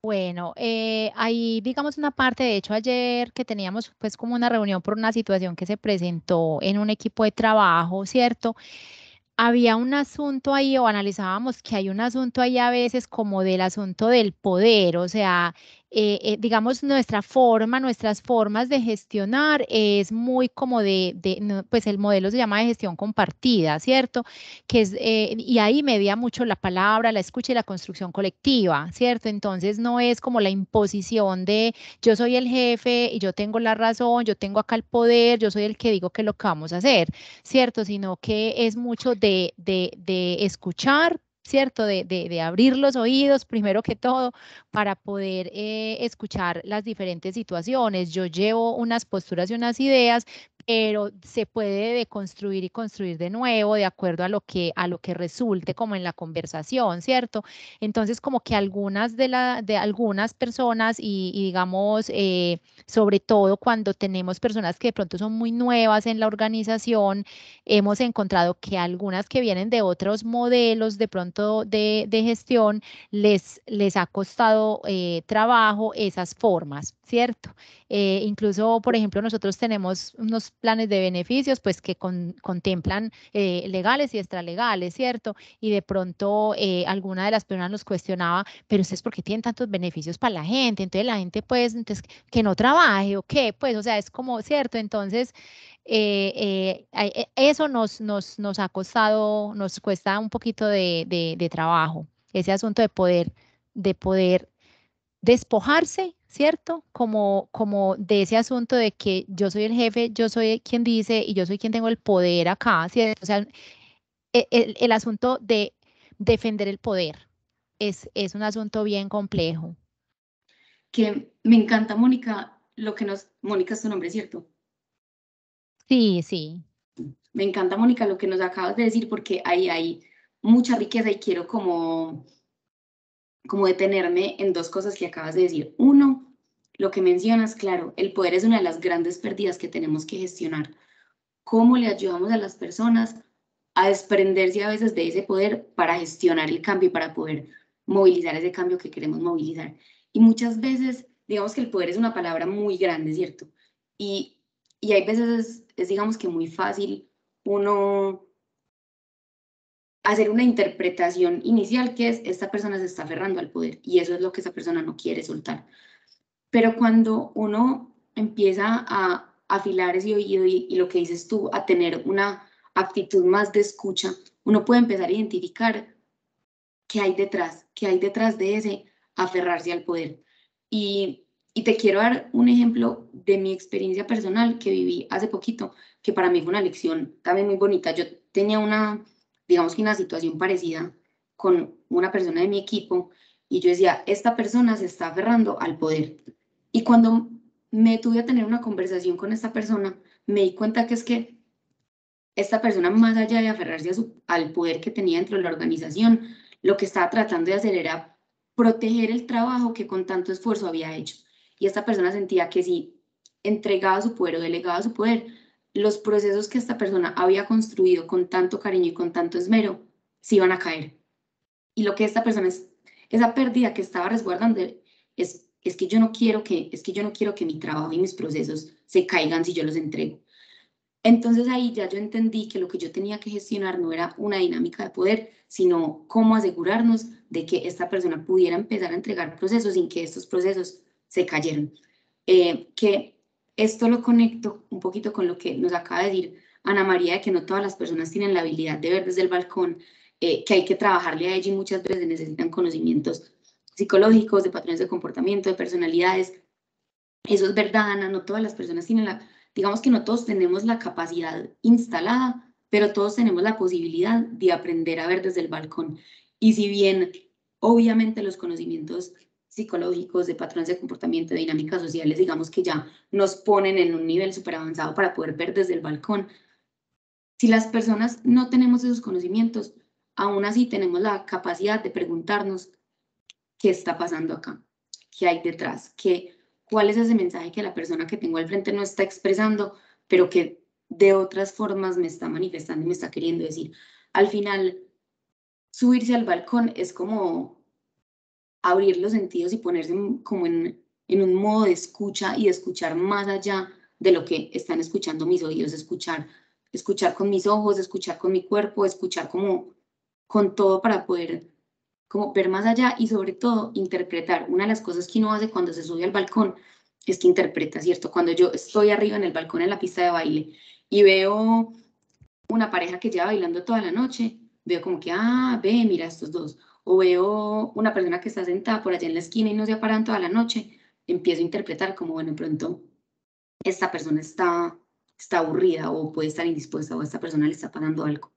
Bueno, ahí digamos una parte, de hecho ayer que teníamos pues como una reunión por una situación que se presentó en un equipo de trabajo, ¿cierto? Había un asunto ahí o analizábamos que hay un asunto ahí a veces como del asunto del poder, o sea, digamos nuestra forma, nuestras formas de gestionar es muy como pues el modelo se llama de gestión compartida, ¿cierto? Que es, y ahí media mucho la palabra, la escucha y la construcción colectiva, ¿cierto? Entonces no es como la imposición de yo soy el jefe y yo tengo la razón, yo tengo acá el poder, yo soy el que digo que lo que vamos a hacer, ¿cierto? Sino que es mucho de escuchar, ¿cierto? De abrir los oídos, primero que todo, para poder escuchar las diferentes situaciones. Yo llevo unas posturas y unas ideas, pero se puede deconstruir y construir de nuevo de acuerdo a lo que resulte como en la conversación, ¿cierto? Entonces, como que algunas de algunas personas y digamos, sobre todo cuando tenemos personas que de pronto son muy nuevas en la organización, hemos encontrado que algunas que vienen de otros modelos de pronto de gestión les ha costado trabajo esas formas, ¿cierto? Incluso, por ejemplo, nosotros tenemos unos planes de beneficios pues que contemplan legales y extralegales, ¿cierto? Y de pronto alguna de las personas nos cuestionaba, pero ustedes ¿por qué tienen tantos beneficios para la gente? Entonces la gente pues entonces, que no trabaje o qué, pues o sea, es como, ¿cierto? Entonces eso nos ha costado, nos cuesta un poquito de trabajo, ese asunto de poder despojarse, ¿cierto? Como de ese asunto de que yo soy el jefe, yo soy quien dice y yo soy quien tengo el poder acá, ¿cierto? O sea, el asunto de defender el poder es un asunto bien complejo. Que me encanta, Mónica, lo que nos... Mónica es tu nombre, ¿cierto? Sí, sí. Me encanta, Mónica, lo que nos acabas de decir, porque ahí hay mucha riqueza y quiero como detenerme en dos cosas que acabas de decir. Uno, lo que mencionas, claro, el poder es una de las grandes pérdidas que tenemos que gestionar. ¿Cómo le ayudamos a las personas a desprenderse a veces de ese poder para gestionar el cambio y para poder movilizar ese cambio que queremos movilizar? Y muchas veces, digamos que el poder es una palabra muy grande, ¿cierto? Y hay veces digamos que muy fácil uno hacer una interpretación inicial que es esta persona se está aferrando al poder y eso es lo que esa persona no quiere soltar. Pero cuando uno empieza a afilar ese oído y lo que dices tú, a tener una actitud más de escucha, uno puede empezar a identificar qué hay detrás de ese aferrarse al poder. Y te quiero dar un ejemplo de mi experiencia personal que viví hace poquito, que para mí fue una lección también muy bonita. Yo tenía digamos que una situación parecida con una persona de mi equipo y yo decía, esta persona se está aferrando al poder. Y cuando me tuve a tener una conversación con esta persona, me di cuenta que es que esta persona, más allá de aferrarse al poder que tenía dentro de la organización, lo que estaba tratando de hacer era proteger el trabajo que con tanto esfuerzo había hecho. Y esta persona sentía que si entregaba su poder o delegaba su poder, los procesos que esta persona había construido con tanto cariño y con tanto esmero, se iban a caer. Y lo que esta persona esa pérdida que estaba resguardando es que yo no quiero que mi trabajo y mis procesos se caigan si yo los entrego. Entonces ahí ya yo entendí que lo que yo tenía que gestionar no era una dinámica de poder, sino cómo asegurarnos de que esta persona pudiera empezar a entregar procesos sin que estos procesos se cayeran. Que esto lo conecto un poquito con lo que nos acaba de decir Ana María, de que no todas las personas tienen la habilidad de ver desde el balcón, que hay que trabajarle a ella y muchas veces necesitan conocimientos psicológicos, de patrones de comportamiento, de personalidades. Eso es verdad, Ana, no todas las personas tienen digamos que no todos tenemos la capacidad instalada, pero todos tenemos la posibilidad de aprender a ver desde el balcón. Y si bien, obviamente, los conocimientos psicológicos, de patrones de comportamiento, de dinámicas sociales, digamos que ya nos ponen en un nivel súper avanzado para poder ver desde el balcón. Si las personas no tenemos esos conocimientos, aún así tenemos la capacidad de preguntarnos qué está pasando acá, qué hay detrás, cuál es ese mensaje que la persona que tengo al frente no está expresando, pero que de otras formas me está manifestando y me está queriendo decir. Al final, subirse al balcón es como abrir los sentidos y ponerse como en un modo de escucha y de escuchar más allá de lo que están escuchando mis oídos, escuchar con mis ojos, escuchar con mi cuerpo, escuchar como con todo para poder como ver más allá y sobre todo interpretar. Una de las cosas que uno hace cuando se sube al balcón es que interpreta, ¿cierto? Cuando yo estoy arriba en el balcón en la pista de baile y veo una pareja que lleva bailando toda la noche, veo como que, ve, mira estos dos. O veo una persona que está sentada por allá en la esquina y no se ha parado toda la noche, empiezo a interpretar como, bueno, pronto esta persona está aburrida o puede estar indispuesta o a esta persona le está pasando algo.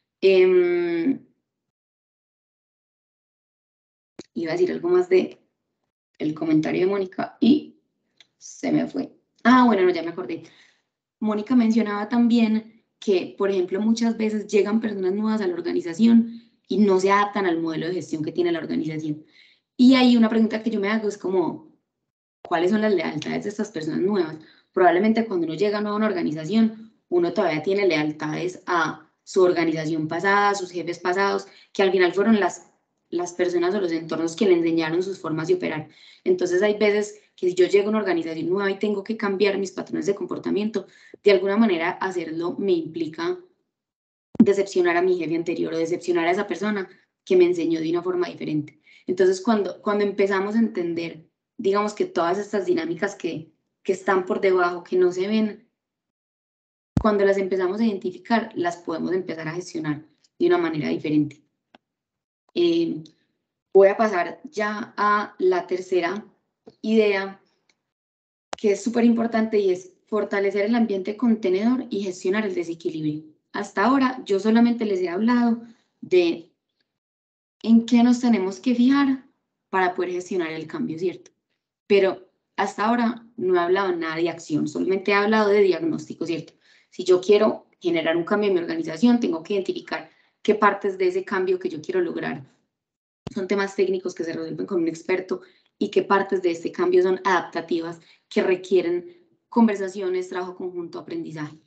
Iba a decir algo más de el comentario de Mónica y se me fue. Bueno, no, ya me acordé. Mónica mencionaba también que, por ejemplo, muchas veces llegan personas nuevas a la organización y no se adaptan al modelo de gestión que tiene la organización. Y ahí una pregunta que yo me hago es como, ¿cuáles son las lealtades de estas personas nuevas? Probablemente cuando uno llega nuevo a una organización, uno todavía tiene lealtades a su organización pasada, a sus jefes pasados, que al final fueron las personas o los entornos que le enseñaron sus formas de operar. Entonces hay veces que si yo llego a una organización nueva y tengo que cambiar mis patrones de comportamiento, de alguna manera hacerlo me implica decepcionar a mi jefe anterior o decepcionar a esa persona que me enseñó de una forma diferente. Entonces cuando empezamos a entender, digamos que todas estas dinámicas que están por debajo, que no se ven, cuando las empezamos a identificar, las podemos empezar a gestionar de una manera diferente. Voy a pasar ya a la tercera idea, que es súper importante, y es fortalecer el ambiente contenedor y gestionar el desequilibrio. Hasta ahora yo solamente les he hablado de en qué nos tenemos que fijar para poder gestionar el cambio, ¿cierto? Pero hasta ahora no he hablado nada de acción, solamente he hablado de diagnóstico, ¿cierto? Si yo quiero generar un cambio en mi organización, tengo que identificar qué partes de ese cambio que yo quiero lograr son temas técnicos que se resuelven con un experto y qué partes de este cambio son adaptativas que requieren conversaciones, trabajo conjunto, aprendizaje.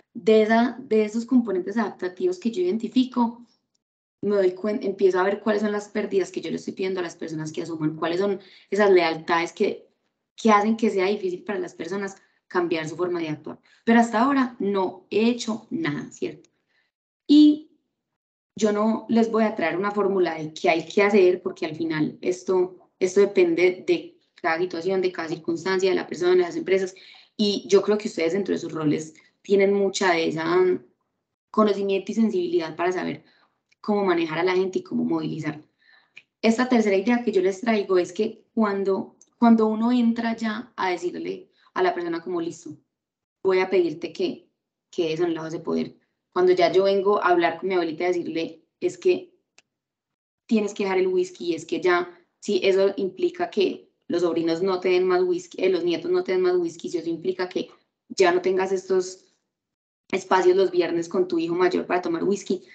De esos componentes adaptativos que yo identifico, me doy cuenta, empiezo a ver cuáles son las pérdidas que yo le estoy pidiendo a las personas que asuman, cuáles son esas lealtades que hacen que sea difícil para las personas cambiar su forma de actuar. Pero hasta ahora no he hecho nada, ¿cierto? Y yo no les voy a traer una fórmula de qué hay que hacer, porque al final esto depende de cada situación, de cada circunstancia, de la persona, de las empresas, y yo creo que ustedes dentro de sus roles tienen mucha de esa conocimiento y sensibilidad para saber cómo manejar a la gente y cómo movilizar. Esta tercera idea que yo les traigo es que cuando uno entra ya a decirle a la persona como, listo, voy a pedirte que des enlazos de poder. Cuando ya yo vengo a hablar con mi abuelita y decirle, es que tienes que dejar el whisky, es que ya, si eso implica que los sobrinos no te den más whisky, los nietos no te den más whisky, si eso implica que ya no tengas estos espacios los viernes con tu hijo mayor para tomar whisky,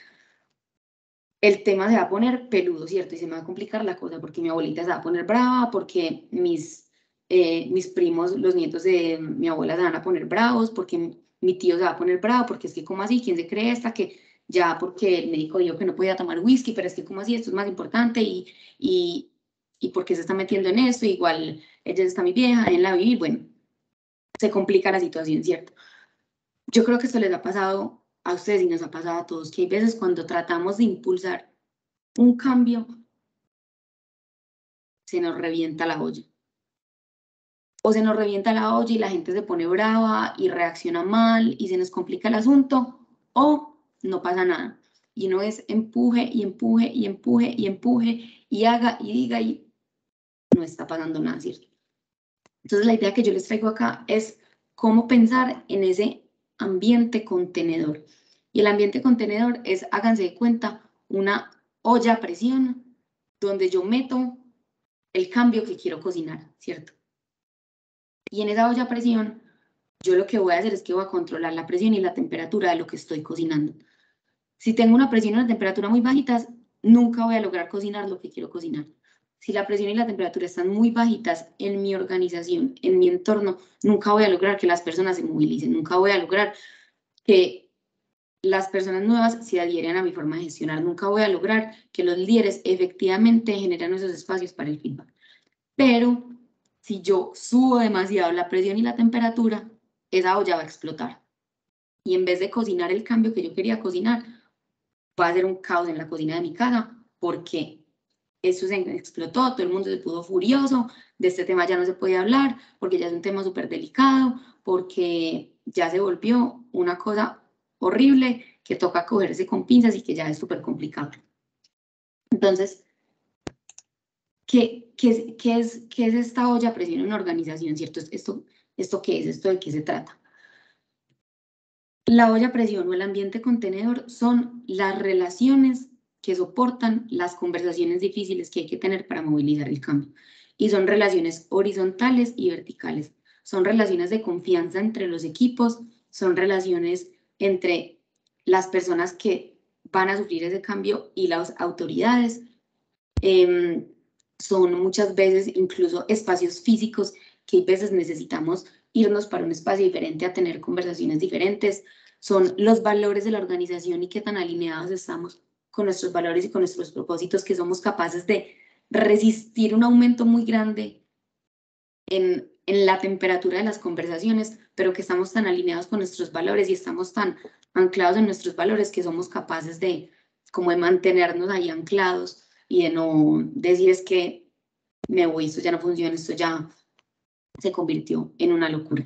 el tema se va a poner peludo, ¿cierto? Y se me va a complicar la cosa porque mi abuelita se va a poner brava, porque mis primos, los nietos de mi abuela se van a poner bravos, porque mi tío se va a poner bravo, porque es que como así, ¿quién se cree esta? Que ya porque el médico dijo que no podía tomar whisky, pero es que como así, esto es más importante y porque se está metiendo en esto, igual ella está muy vieja, en la vivir, bueno, se complica la situación, ¿cierto? Yo creo que esto les ha pasado a ustedes y nos ha pasado a todos, que hay veces cuando tratamos de impulsar un cambio, se nos revienta la olla. O se nos revienta la olla y la gente se pone brava y reacciona mal y se nos complica el asunto, o no pasa nada. Y uno es empuje y empuje y empuje y empuje y haga y diga y no está pasando nada, ¿cierto? Entonces la idea que yo les traigo acá es cómo pensar en ese ambiente contenedor. Y el ambiente contenedor es, háganse de cuenta, una olla a presión donde yo meto el cambio que quiero cocinar, ¿cierto? Y en esa olla a presión, yo lo que voy a hacer es que voy a controlar la presión y la temperatura de lo que estoy cocinando. Si tengo una presión y una temperatura muy bajitas, nunca voy a lograr cocinar lo que quiero cocinar. Si la presión y la temperatura están muy bajitas en mi organización, en mi entorno, nunca voy a lograr que las personas se movilicen, nunca voy a lograr que las personas nuevas se adhieren a mi forma de gestionar. Nunca voy a lograr que los líderes efectivamente generen esos espacios para el feedback. Pero si yo subo demasiado la presión y la temperatura, esa olla va a explotar. Y en vez de cocinar el cambio que yo quería cocinar, va a ser un caos en la cocina de mi casa, porque eso se explotó, todo el mundo se puso furioso, de este tema ya no se puede hablar, porque ya es un tema súper delicado, porque ya se volvió una cosa horrible que toca cogerse con pinzas y que ya es súper complicado. Entonces, ¿qué es esta olla a presión en una organización? ¿Cierto? ¿Esto qué es? ¿Esto de qué se trata? La olla a presión o el ambiente contenedor son las relaciones que soportan las conversaciones difíciles que hay que tener para movilizar el cambio. Y son relaciones horizontales y verticales. Son relaciones de confianza entre los equipos, son relaciones entre las personas que van a sufrir ese cambio y las autoridades. Son muchas veces incluso espacios físicos que a veces necesitamos irnos para un espacio diferente a tener conversaciones diferentes. Son los valores de la organización y qué tan alineados estamos con nuestros valores y con nuestros propósitos, que somos capaces de resistir un aumento muy grande en la temperatura de las conversaciones, pero que estamos tan alineados con nuestros valores y estamos tan anclados en nuestros valores que somos capaces de mantenernos ahí anclados y de no decir es que me voy, esto ya no funciona, esto ya se convirtió en una locura.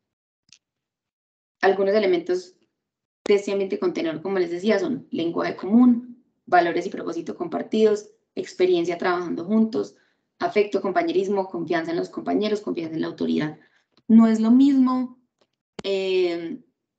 Algunos elementos de este ambiente contenedor, como les decía, son lenguaje común, valores y propósitos compartidos, experiencia trabajando juntos, afecto, compañerismo, confianza en los compañeros, confianza en la autoridad. No es lo mismo que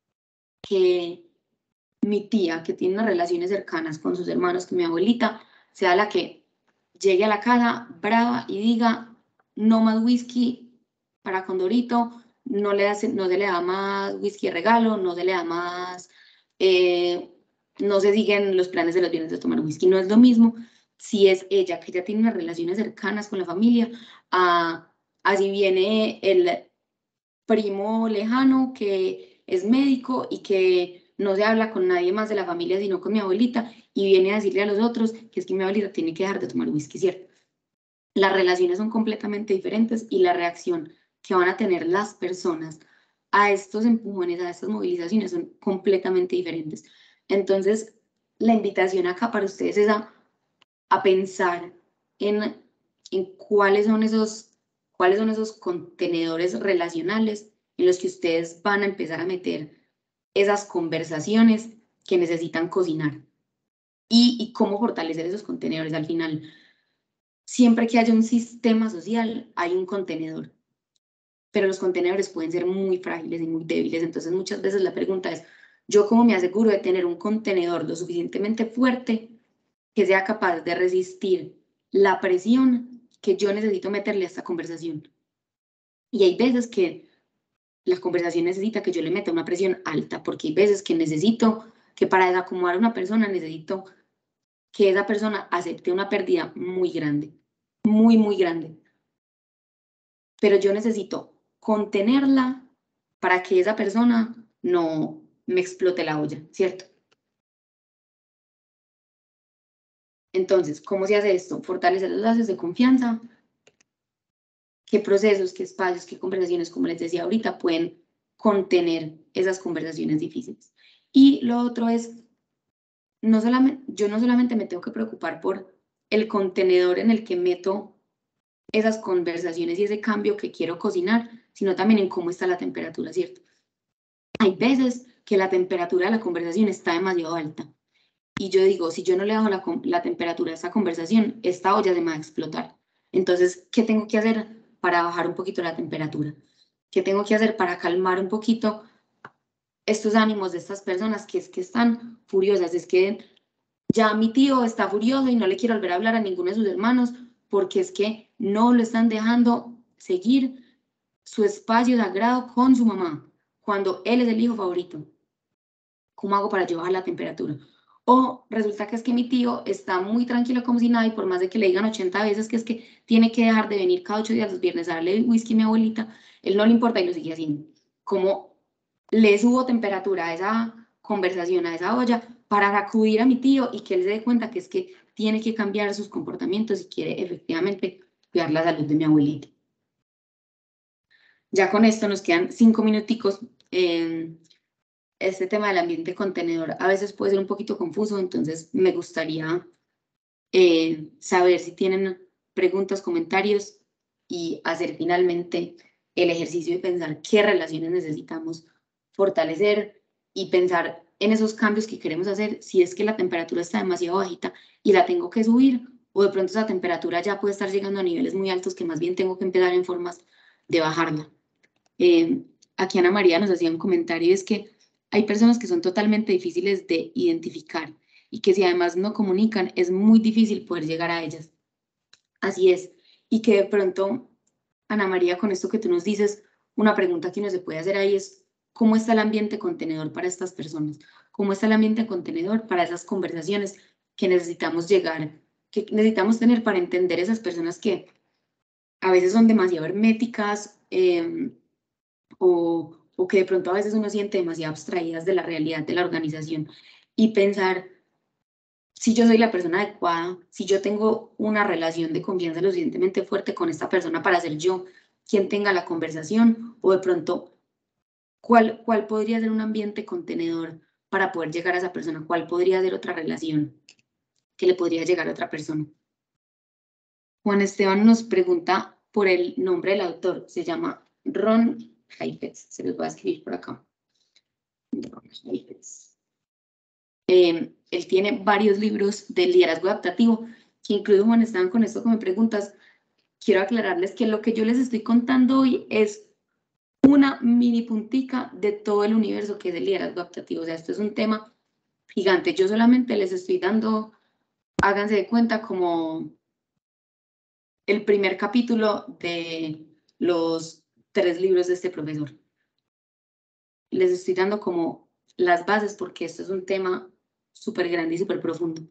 mi tía, que tiene unas relaciones cercanas con sus hermanos, que mi abuelita sea la que llegue a la casa brava y diga no más whisky para Condorito, no se le da más whisky de regalo, no se le da más, no se siguen los planes de los viernes de tomar whisky. No es lo mismo si es ella, que ya tiene unas relaciones cercanas con la familia, así viene el primo lejano que es médico y que no se habla con nadie más de la familia, sino con mi abuelita, y viene a decirle a los otros que es que mi abuelita tiene que dejar de tomar whisky, ¿cierto? Las relaciones son completamente diferentes y la reacción que van a tener las personas a estos empujones, a estas movilizaciones son completamente diferentes. Entonces, la invitación acá para ustedes es a pensar en cuáles son esos contenedores relacionales en los que ustedes van a empezar a meter esas conversaciones que necesitan cocinar y cómo fortalecer esos contenedores. Al final, siempre que haya un sistema social, hay un contenedor, pero los contenedores pueden ser muy frágiles y muy débiles. Entonces, muchas veces la pregunta es, ¿yo cómo me aseguro de tener un contenedor lo suficientemente fuerte que sea capaz de resistir la presión que yo necesito meterle a esta conversación? Y hay veces que la conversación necesita que yo le meta una presión alta, porque hay veces que necesito que para desacomodar a una persona necesito que esa persona acepte una pérdida muy grande, muy, muy grande. Pero yo necesito contenerla para que esa persona no me explote la olla, ¿cierto? Entonces, ¿cómo se hace esto? Fortalecer los lazos de confianza. ¿Qué procesos, qué espacios, qué conversaciones, como les decía ahorita, pueden contener esas conversaciones difíciles? Y lo otro es, yo no solamente me tengo que preocupar por el contenedor en el que meto esas conversaciones y ese cambio que quiero cocinar, sino también en cómo está la temperatura, ¿cierto? Hay veces que la temperatura de la conversación está demasiado alta. Y yo digo, si yo no le bajo la temperatura a esta conversación, esta olla se me va a explotar. Entonces, ¿qué tengo que hacer para bajar un poquito la temperatura? ¿Qué tengo que hacer para calmar un poquito estos ánimos de estas personas que están furiosas? Es que ya mi tío está furioso y no le quiere volver a hablar a ninguno de sus hermanos porque es que no lo están dejando seguir su espacio sagrado con su mamá cuando él es el hijo favorito. ¿Cómo hago para yo bajar la temperatura? O resulta que es que mi tío está muy tranquilo como si nada y por más de que le digan 80 veces que es que tiene que dejar de venir cada 8 días los viernes a darle whisky a mi abuelita, él no le importa y lo sigue haciendo. ¿Cómo le subo temperatura a esa conversación a esa olla para sacudir a mi tío y que él se dé cuenta que es que tiene que cambiar sus comportamientos si quiere efectivamente cuidar la salud de mi abuelita. Ya con esto nos quedan 5 minuticos. Este tema del ambiente contenedor a veces puede ser un poquito confuso, entonces me gustaría saber si tienen preguntas, comentarios y hacer finalmente el ejercicio de pensar qué relaciones necesitamos fortalecer y pensar en esos cambios que queremos hacer si es que la temperatura está demasiado bajita y la tengo que subir, o de pronto esa temperatura ya puede estar llegando a niveles muy altos que más bien tengo que empezar en formas de bajarla. Aquí Ana María nos hacía un comentario, es que hay personas que son totalmente difíciles de identificar y que si además no comunican es muy difícil poder llegar a ellas. Así es. Y que de pronto, Ana María, con esto que tú nos dices, una pregunta que uno se puede hacer ahí es ¿cómo está el ambiente contenedor para estas personas? ¿Cómo está el ambiente contenedor para esas conversaciones que necesitamos llegar, que necesitamos tener para entender esas personas que a veces son demasiado herméticas o que de pronto a veces uno siente demasiado abstraídas de la realidad de la organización, y pensar si yo soy la persona adecuada, si yo tengo una relación de confianza lo suficientemente fuerte con esta persona para ser yo quien tenga la conversación, o de pronto cuál podría ser un ambiente contenedor para poder llegar a esa persona, cuál podría ser otra relación que le podría llegar a otra persona. Juan Esteban nos pregunta por el nombre del autor, se llama Ron Heifetz, se los voy a escribir por acá. Ron Heifetz. Él tiene varios libros de liderazgo adaptativo, que incluso Juan Esteban, con esto que me preguntas, quiero aclararles que lo que yo les estoy contando hoy es una mini puntica de todo el universo que es el liderazgo adaptativo. O sea, esto es un tema gigante. Yo solamente les estoy dando, háganse de cuenta, como el primer capítulo de los 3 libros de este profesor. Les estoy dando como las bases porque esto es un tema súper grande y súper profundo.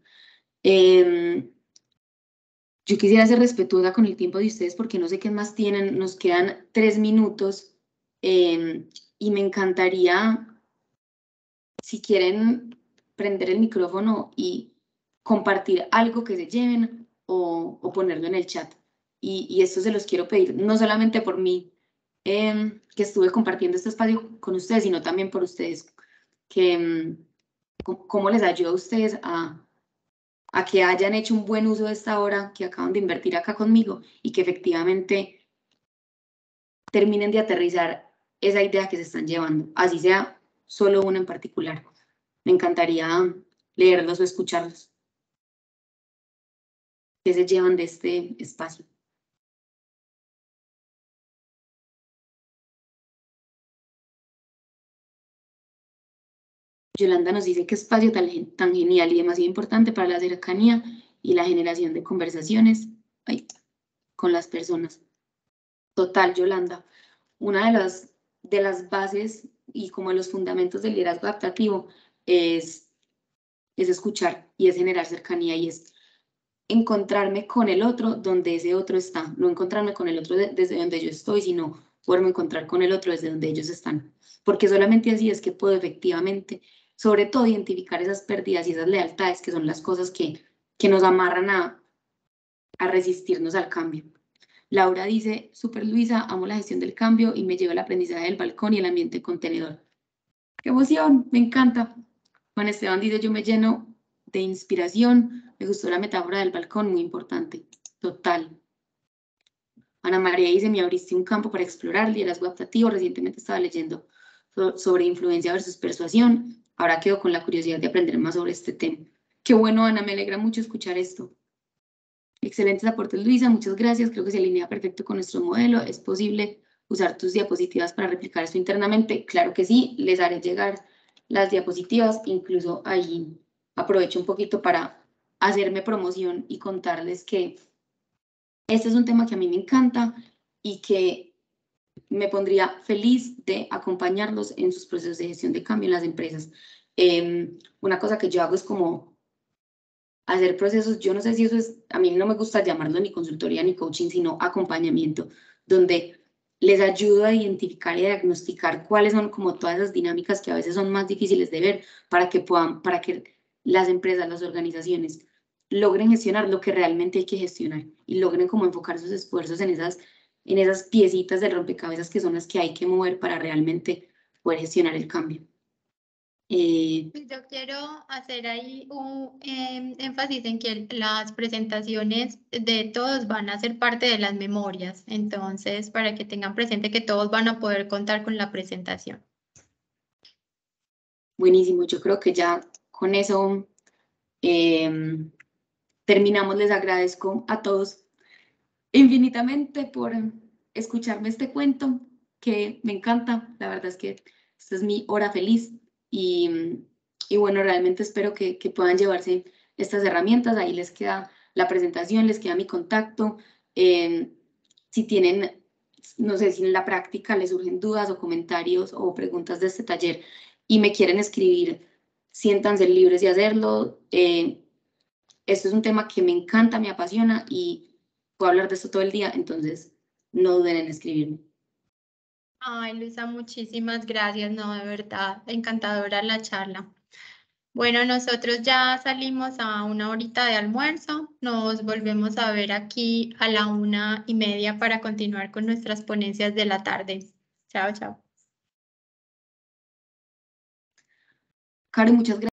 Yo quisiera ser respetuosa con el tiempo de ustedes porque no sé qué más tienen. Nos quedan 3 minutos y me encantaría, si quieren, prender el micrófono y compartir algo que se lleven o ponerlo en el chat. Y esto se los quiero pedir, no solamente por mí, que estuve compartiendo este espacio con ustedes, sino también por ustedes, que cómo les ayuda a ustedes a que hayan hecho un buen uso de esta hora que acaban de invertir acá conmigo y que efectivamente terminen de aterrizar esa idea que se están llevando, así sea solo una en particular. Me encantaría leerlos o escucharlos. ¿Qué se llevan de este espacio? Yolanda nos dice qué espacio tan genial y demasiado importante para la cercanía y la generación de conversaciones con las personas. Total, Yolanda. Una de las bases y como los fundamentos del liderazgo adaptativo es escuchar y es generar cercanía y es encontrarme con el otro donde ese otro está, no encontrarme con el otro desde donde yo estoy, sino poderme encontrar con el otro desde donde ellos están, porque solamente así es que puedo efectivamente, sobre todo, identificar esas pérdidas y esas lealtades que son las cosas que nos amarran a resistirnos al cambio. Laura dice, super Luisa, amo la gestión del cambio y me lleva el aprendizaje del balcón y el ambiente contenedor. ¡Qué emoción! Me encanta. Juan Esteban dice, yo me lleno de inspiración. Me gustó la metáfora del balcón, muy importante. Total. Ana María dice, me abriste un campo para explorar liderazgo adaptativo. Recientemente estaba leyendo sobre influencia versus persuasión. Ahora quedo con la curiosidad de aprender más sobre este tema. Qué bueno, Ana, me alegra mucho escuchar esto. Excelentes aportes, Luisa, muchas gracias. Creo que se alinea perfecto con nuestro modelo. ¿Es posible usar tus diapositivas para replicar esto internamente? Claro que sí, les haré llegar las diapositivas. Incluso ahí aprovecho un poquito para hacerme promoción y contarles que este es un tema que a mí me encanta y que me pondría feliz de acompañarlos en sus procesos de gestión de cambio en las empresas. Una cosa que yo hago es como hacer procesos, yo no sé si eso es, a mí no me gusta llamarlo ni consultoría ni coaching, sino acompañamiento, donde les ayudo a identificar y a diagnosticar cuáles son como todas esas dinámicas que a veces son más difíciles de ver para que las empresas, las organizaciones logren gestionar lo que realmente hay que gestionar y logren como enfocar sus esfuerzos en esas piecitas del rompecabezas que son las que hay que mover para realmente poder gestionar el cambio. Yo quiero hacer ahí un énfasis en que las presentaciones de todos van a ser parte de las memorias, entonces para que tengan presente que todos van a poder contar con la presentación. Buenísimo, yo creo que ya con eso terminamos. Les agradezco a todos infinitamente por escucharme este cuento que me encanta. La verdad es que esta es mi hora feliz y bueno, realmente espero que puedan llevarse estas herramientas. Ahí les queda la presentación, les queda mi contacto. Si tienen, no sé, si en la práctica les surgen dudas o comentarios o preguntas de este taller y me quieren escribir, siéntanse libres de hacerlo. Esto es un tema que me encanta, me apasiona y puedo hablar de esto todo el día, entonces no duden en escribirme. Ay, Luisa, muchísimas gracias, no, de verdad, encantadora la charla. Bueno, nosotros ya salimos a una horita de almuerzo, nos volvemos a ver aquí a la 1:30 para continuar con nuestras ponencias de la tarde. Chao, chao. Karen, muchas gracias.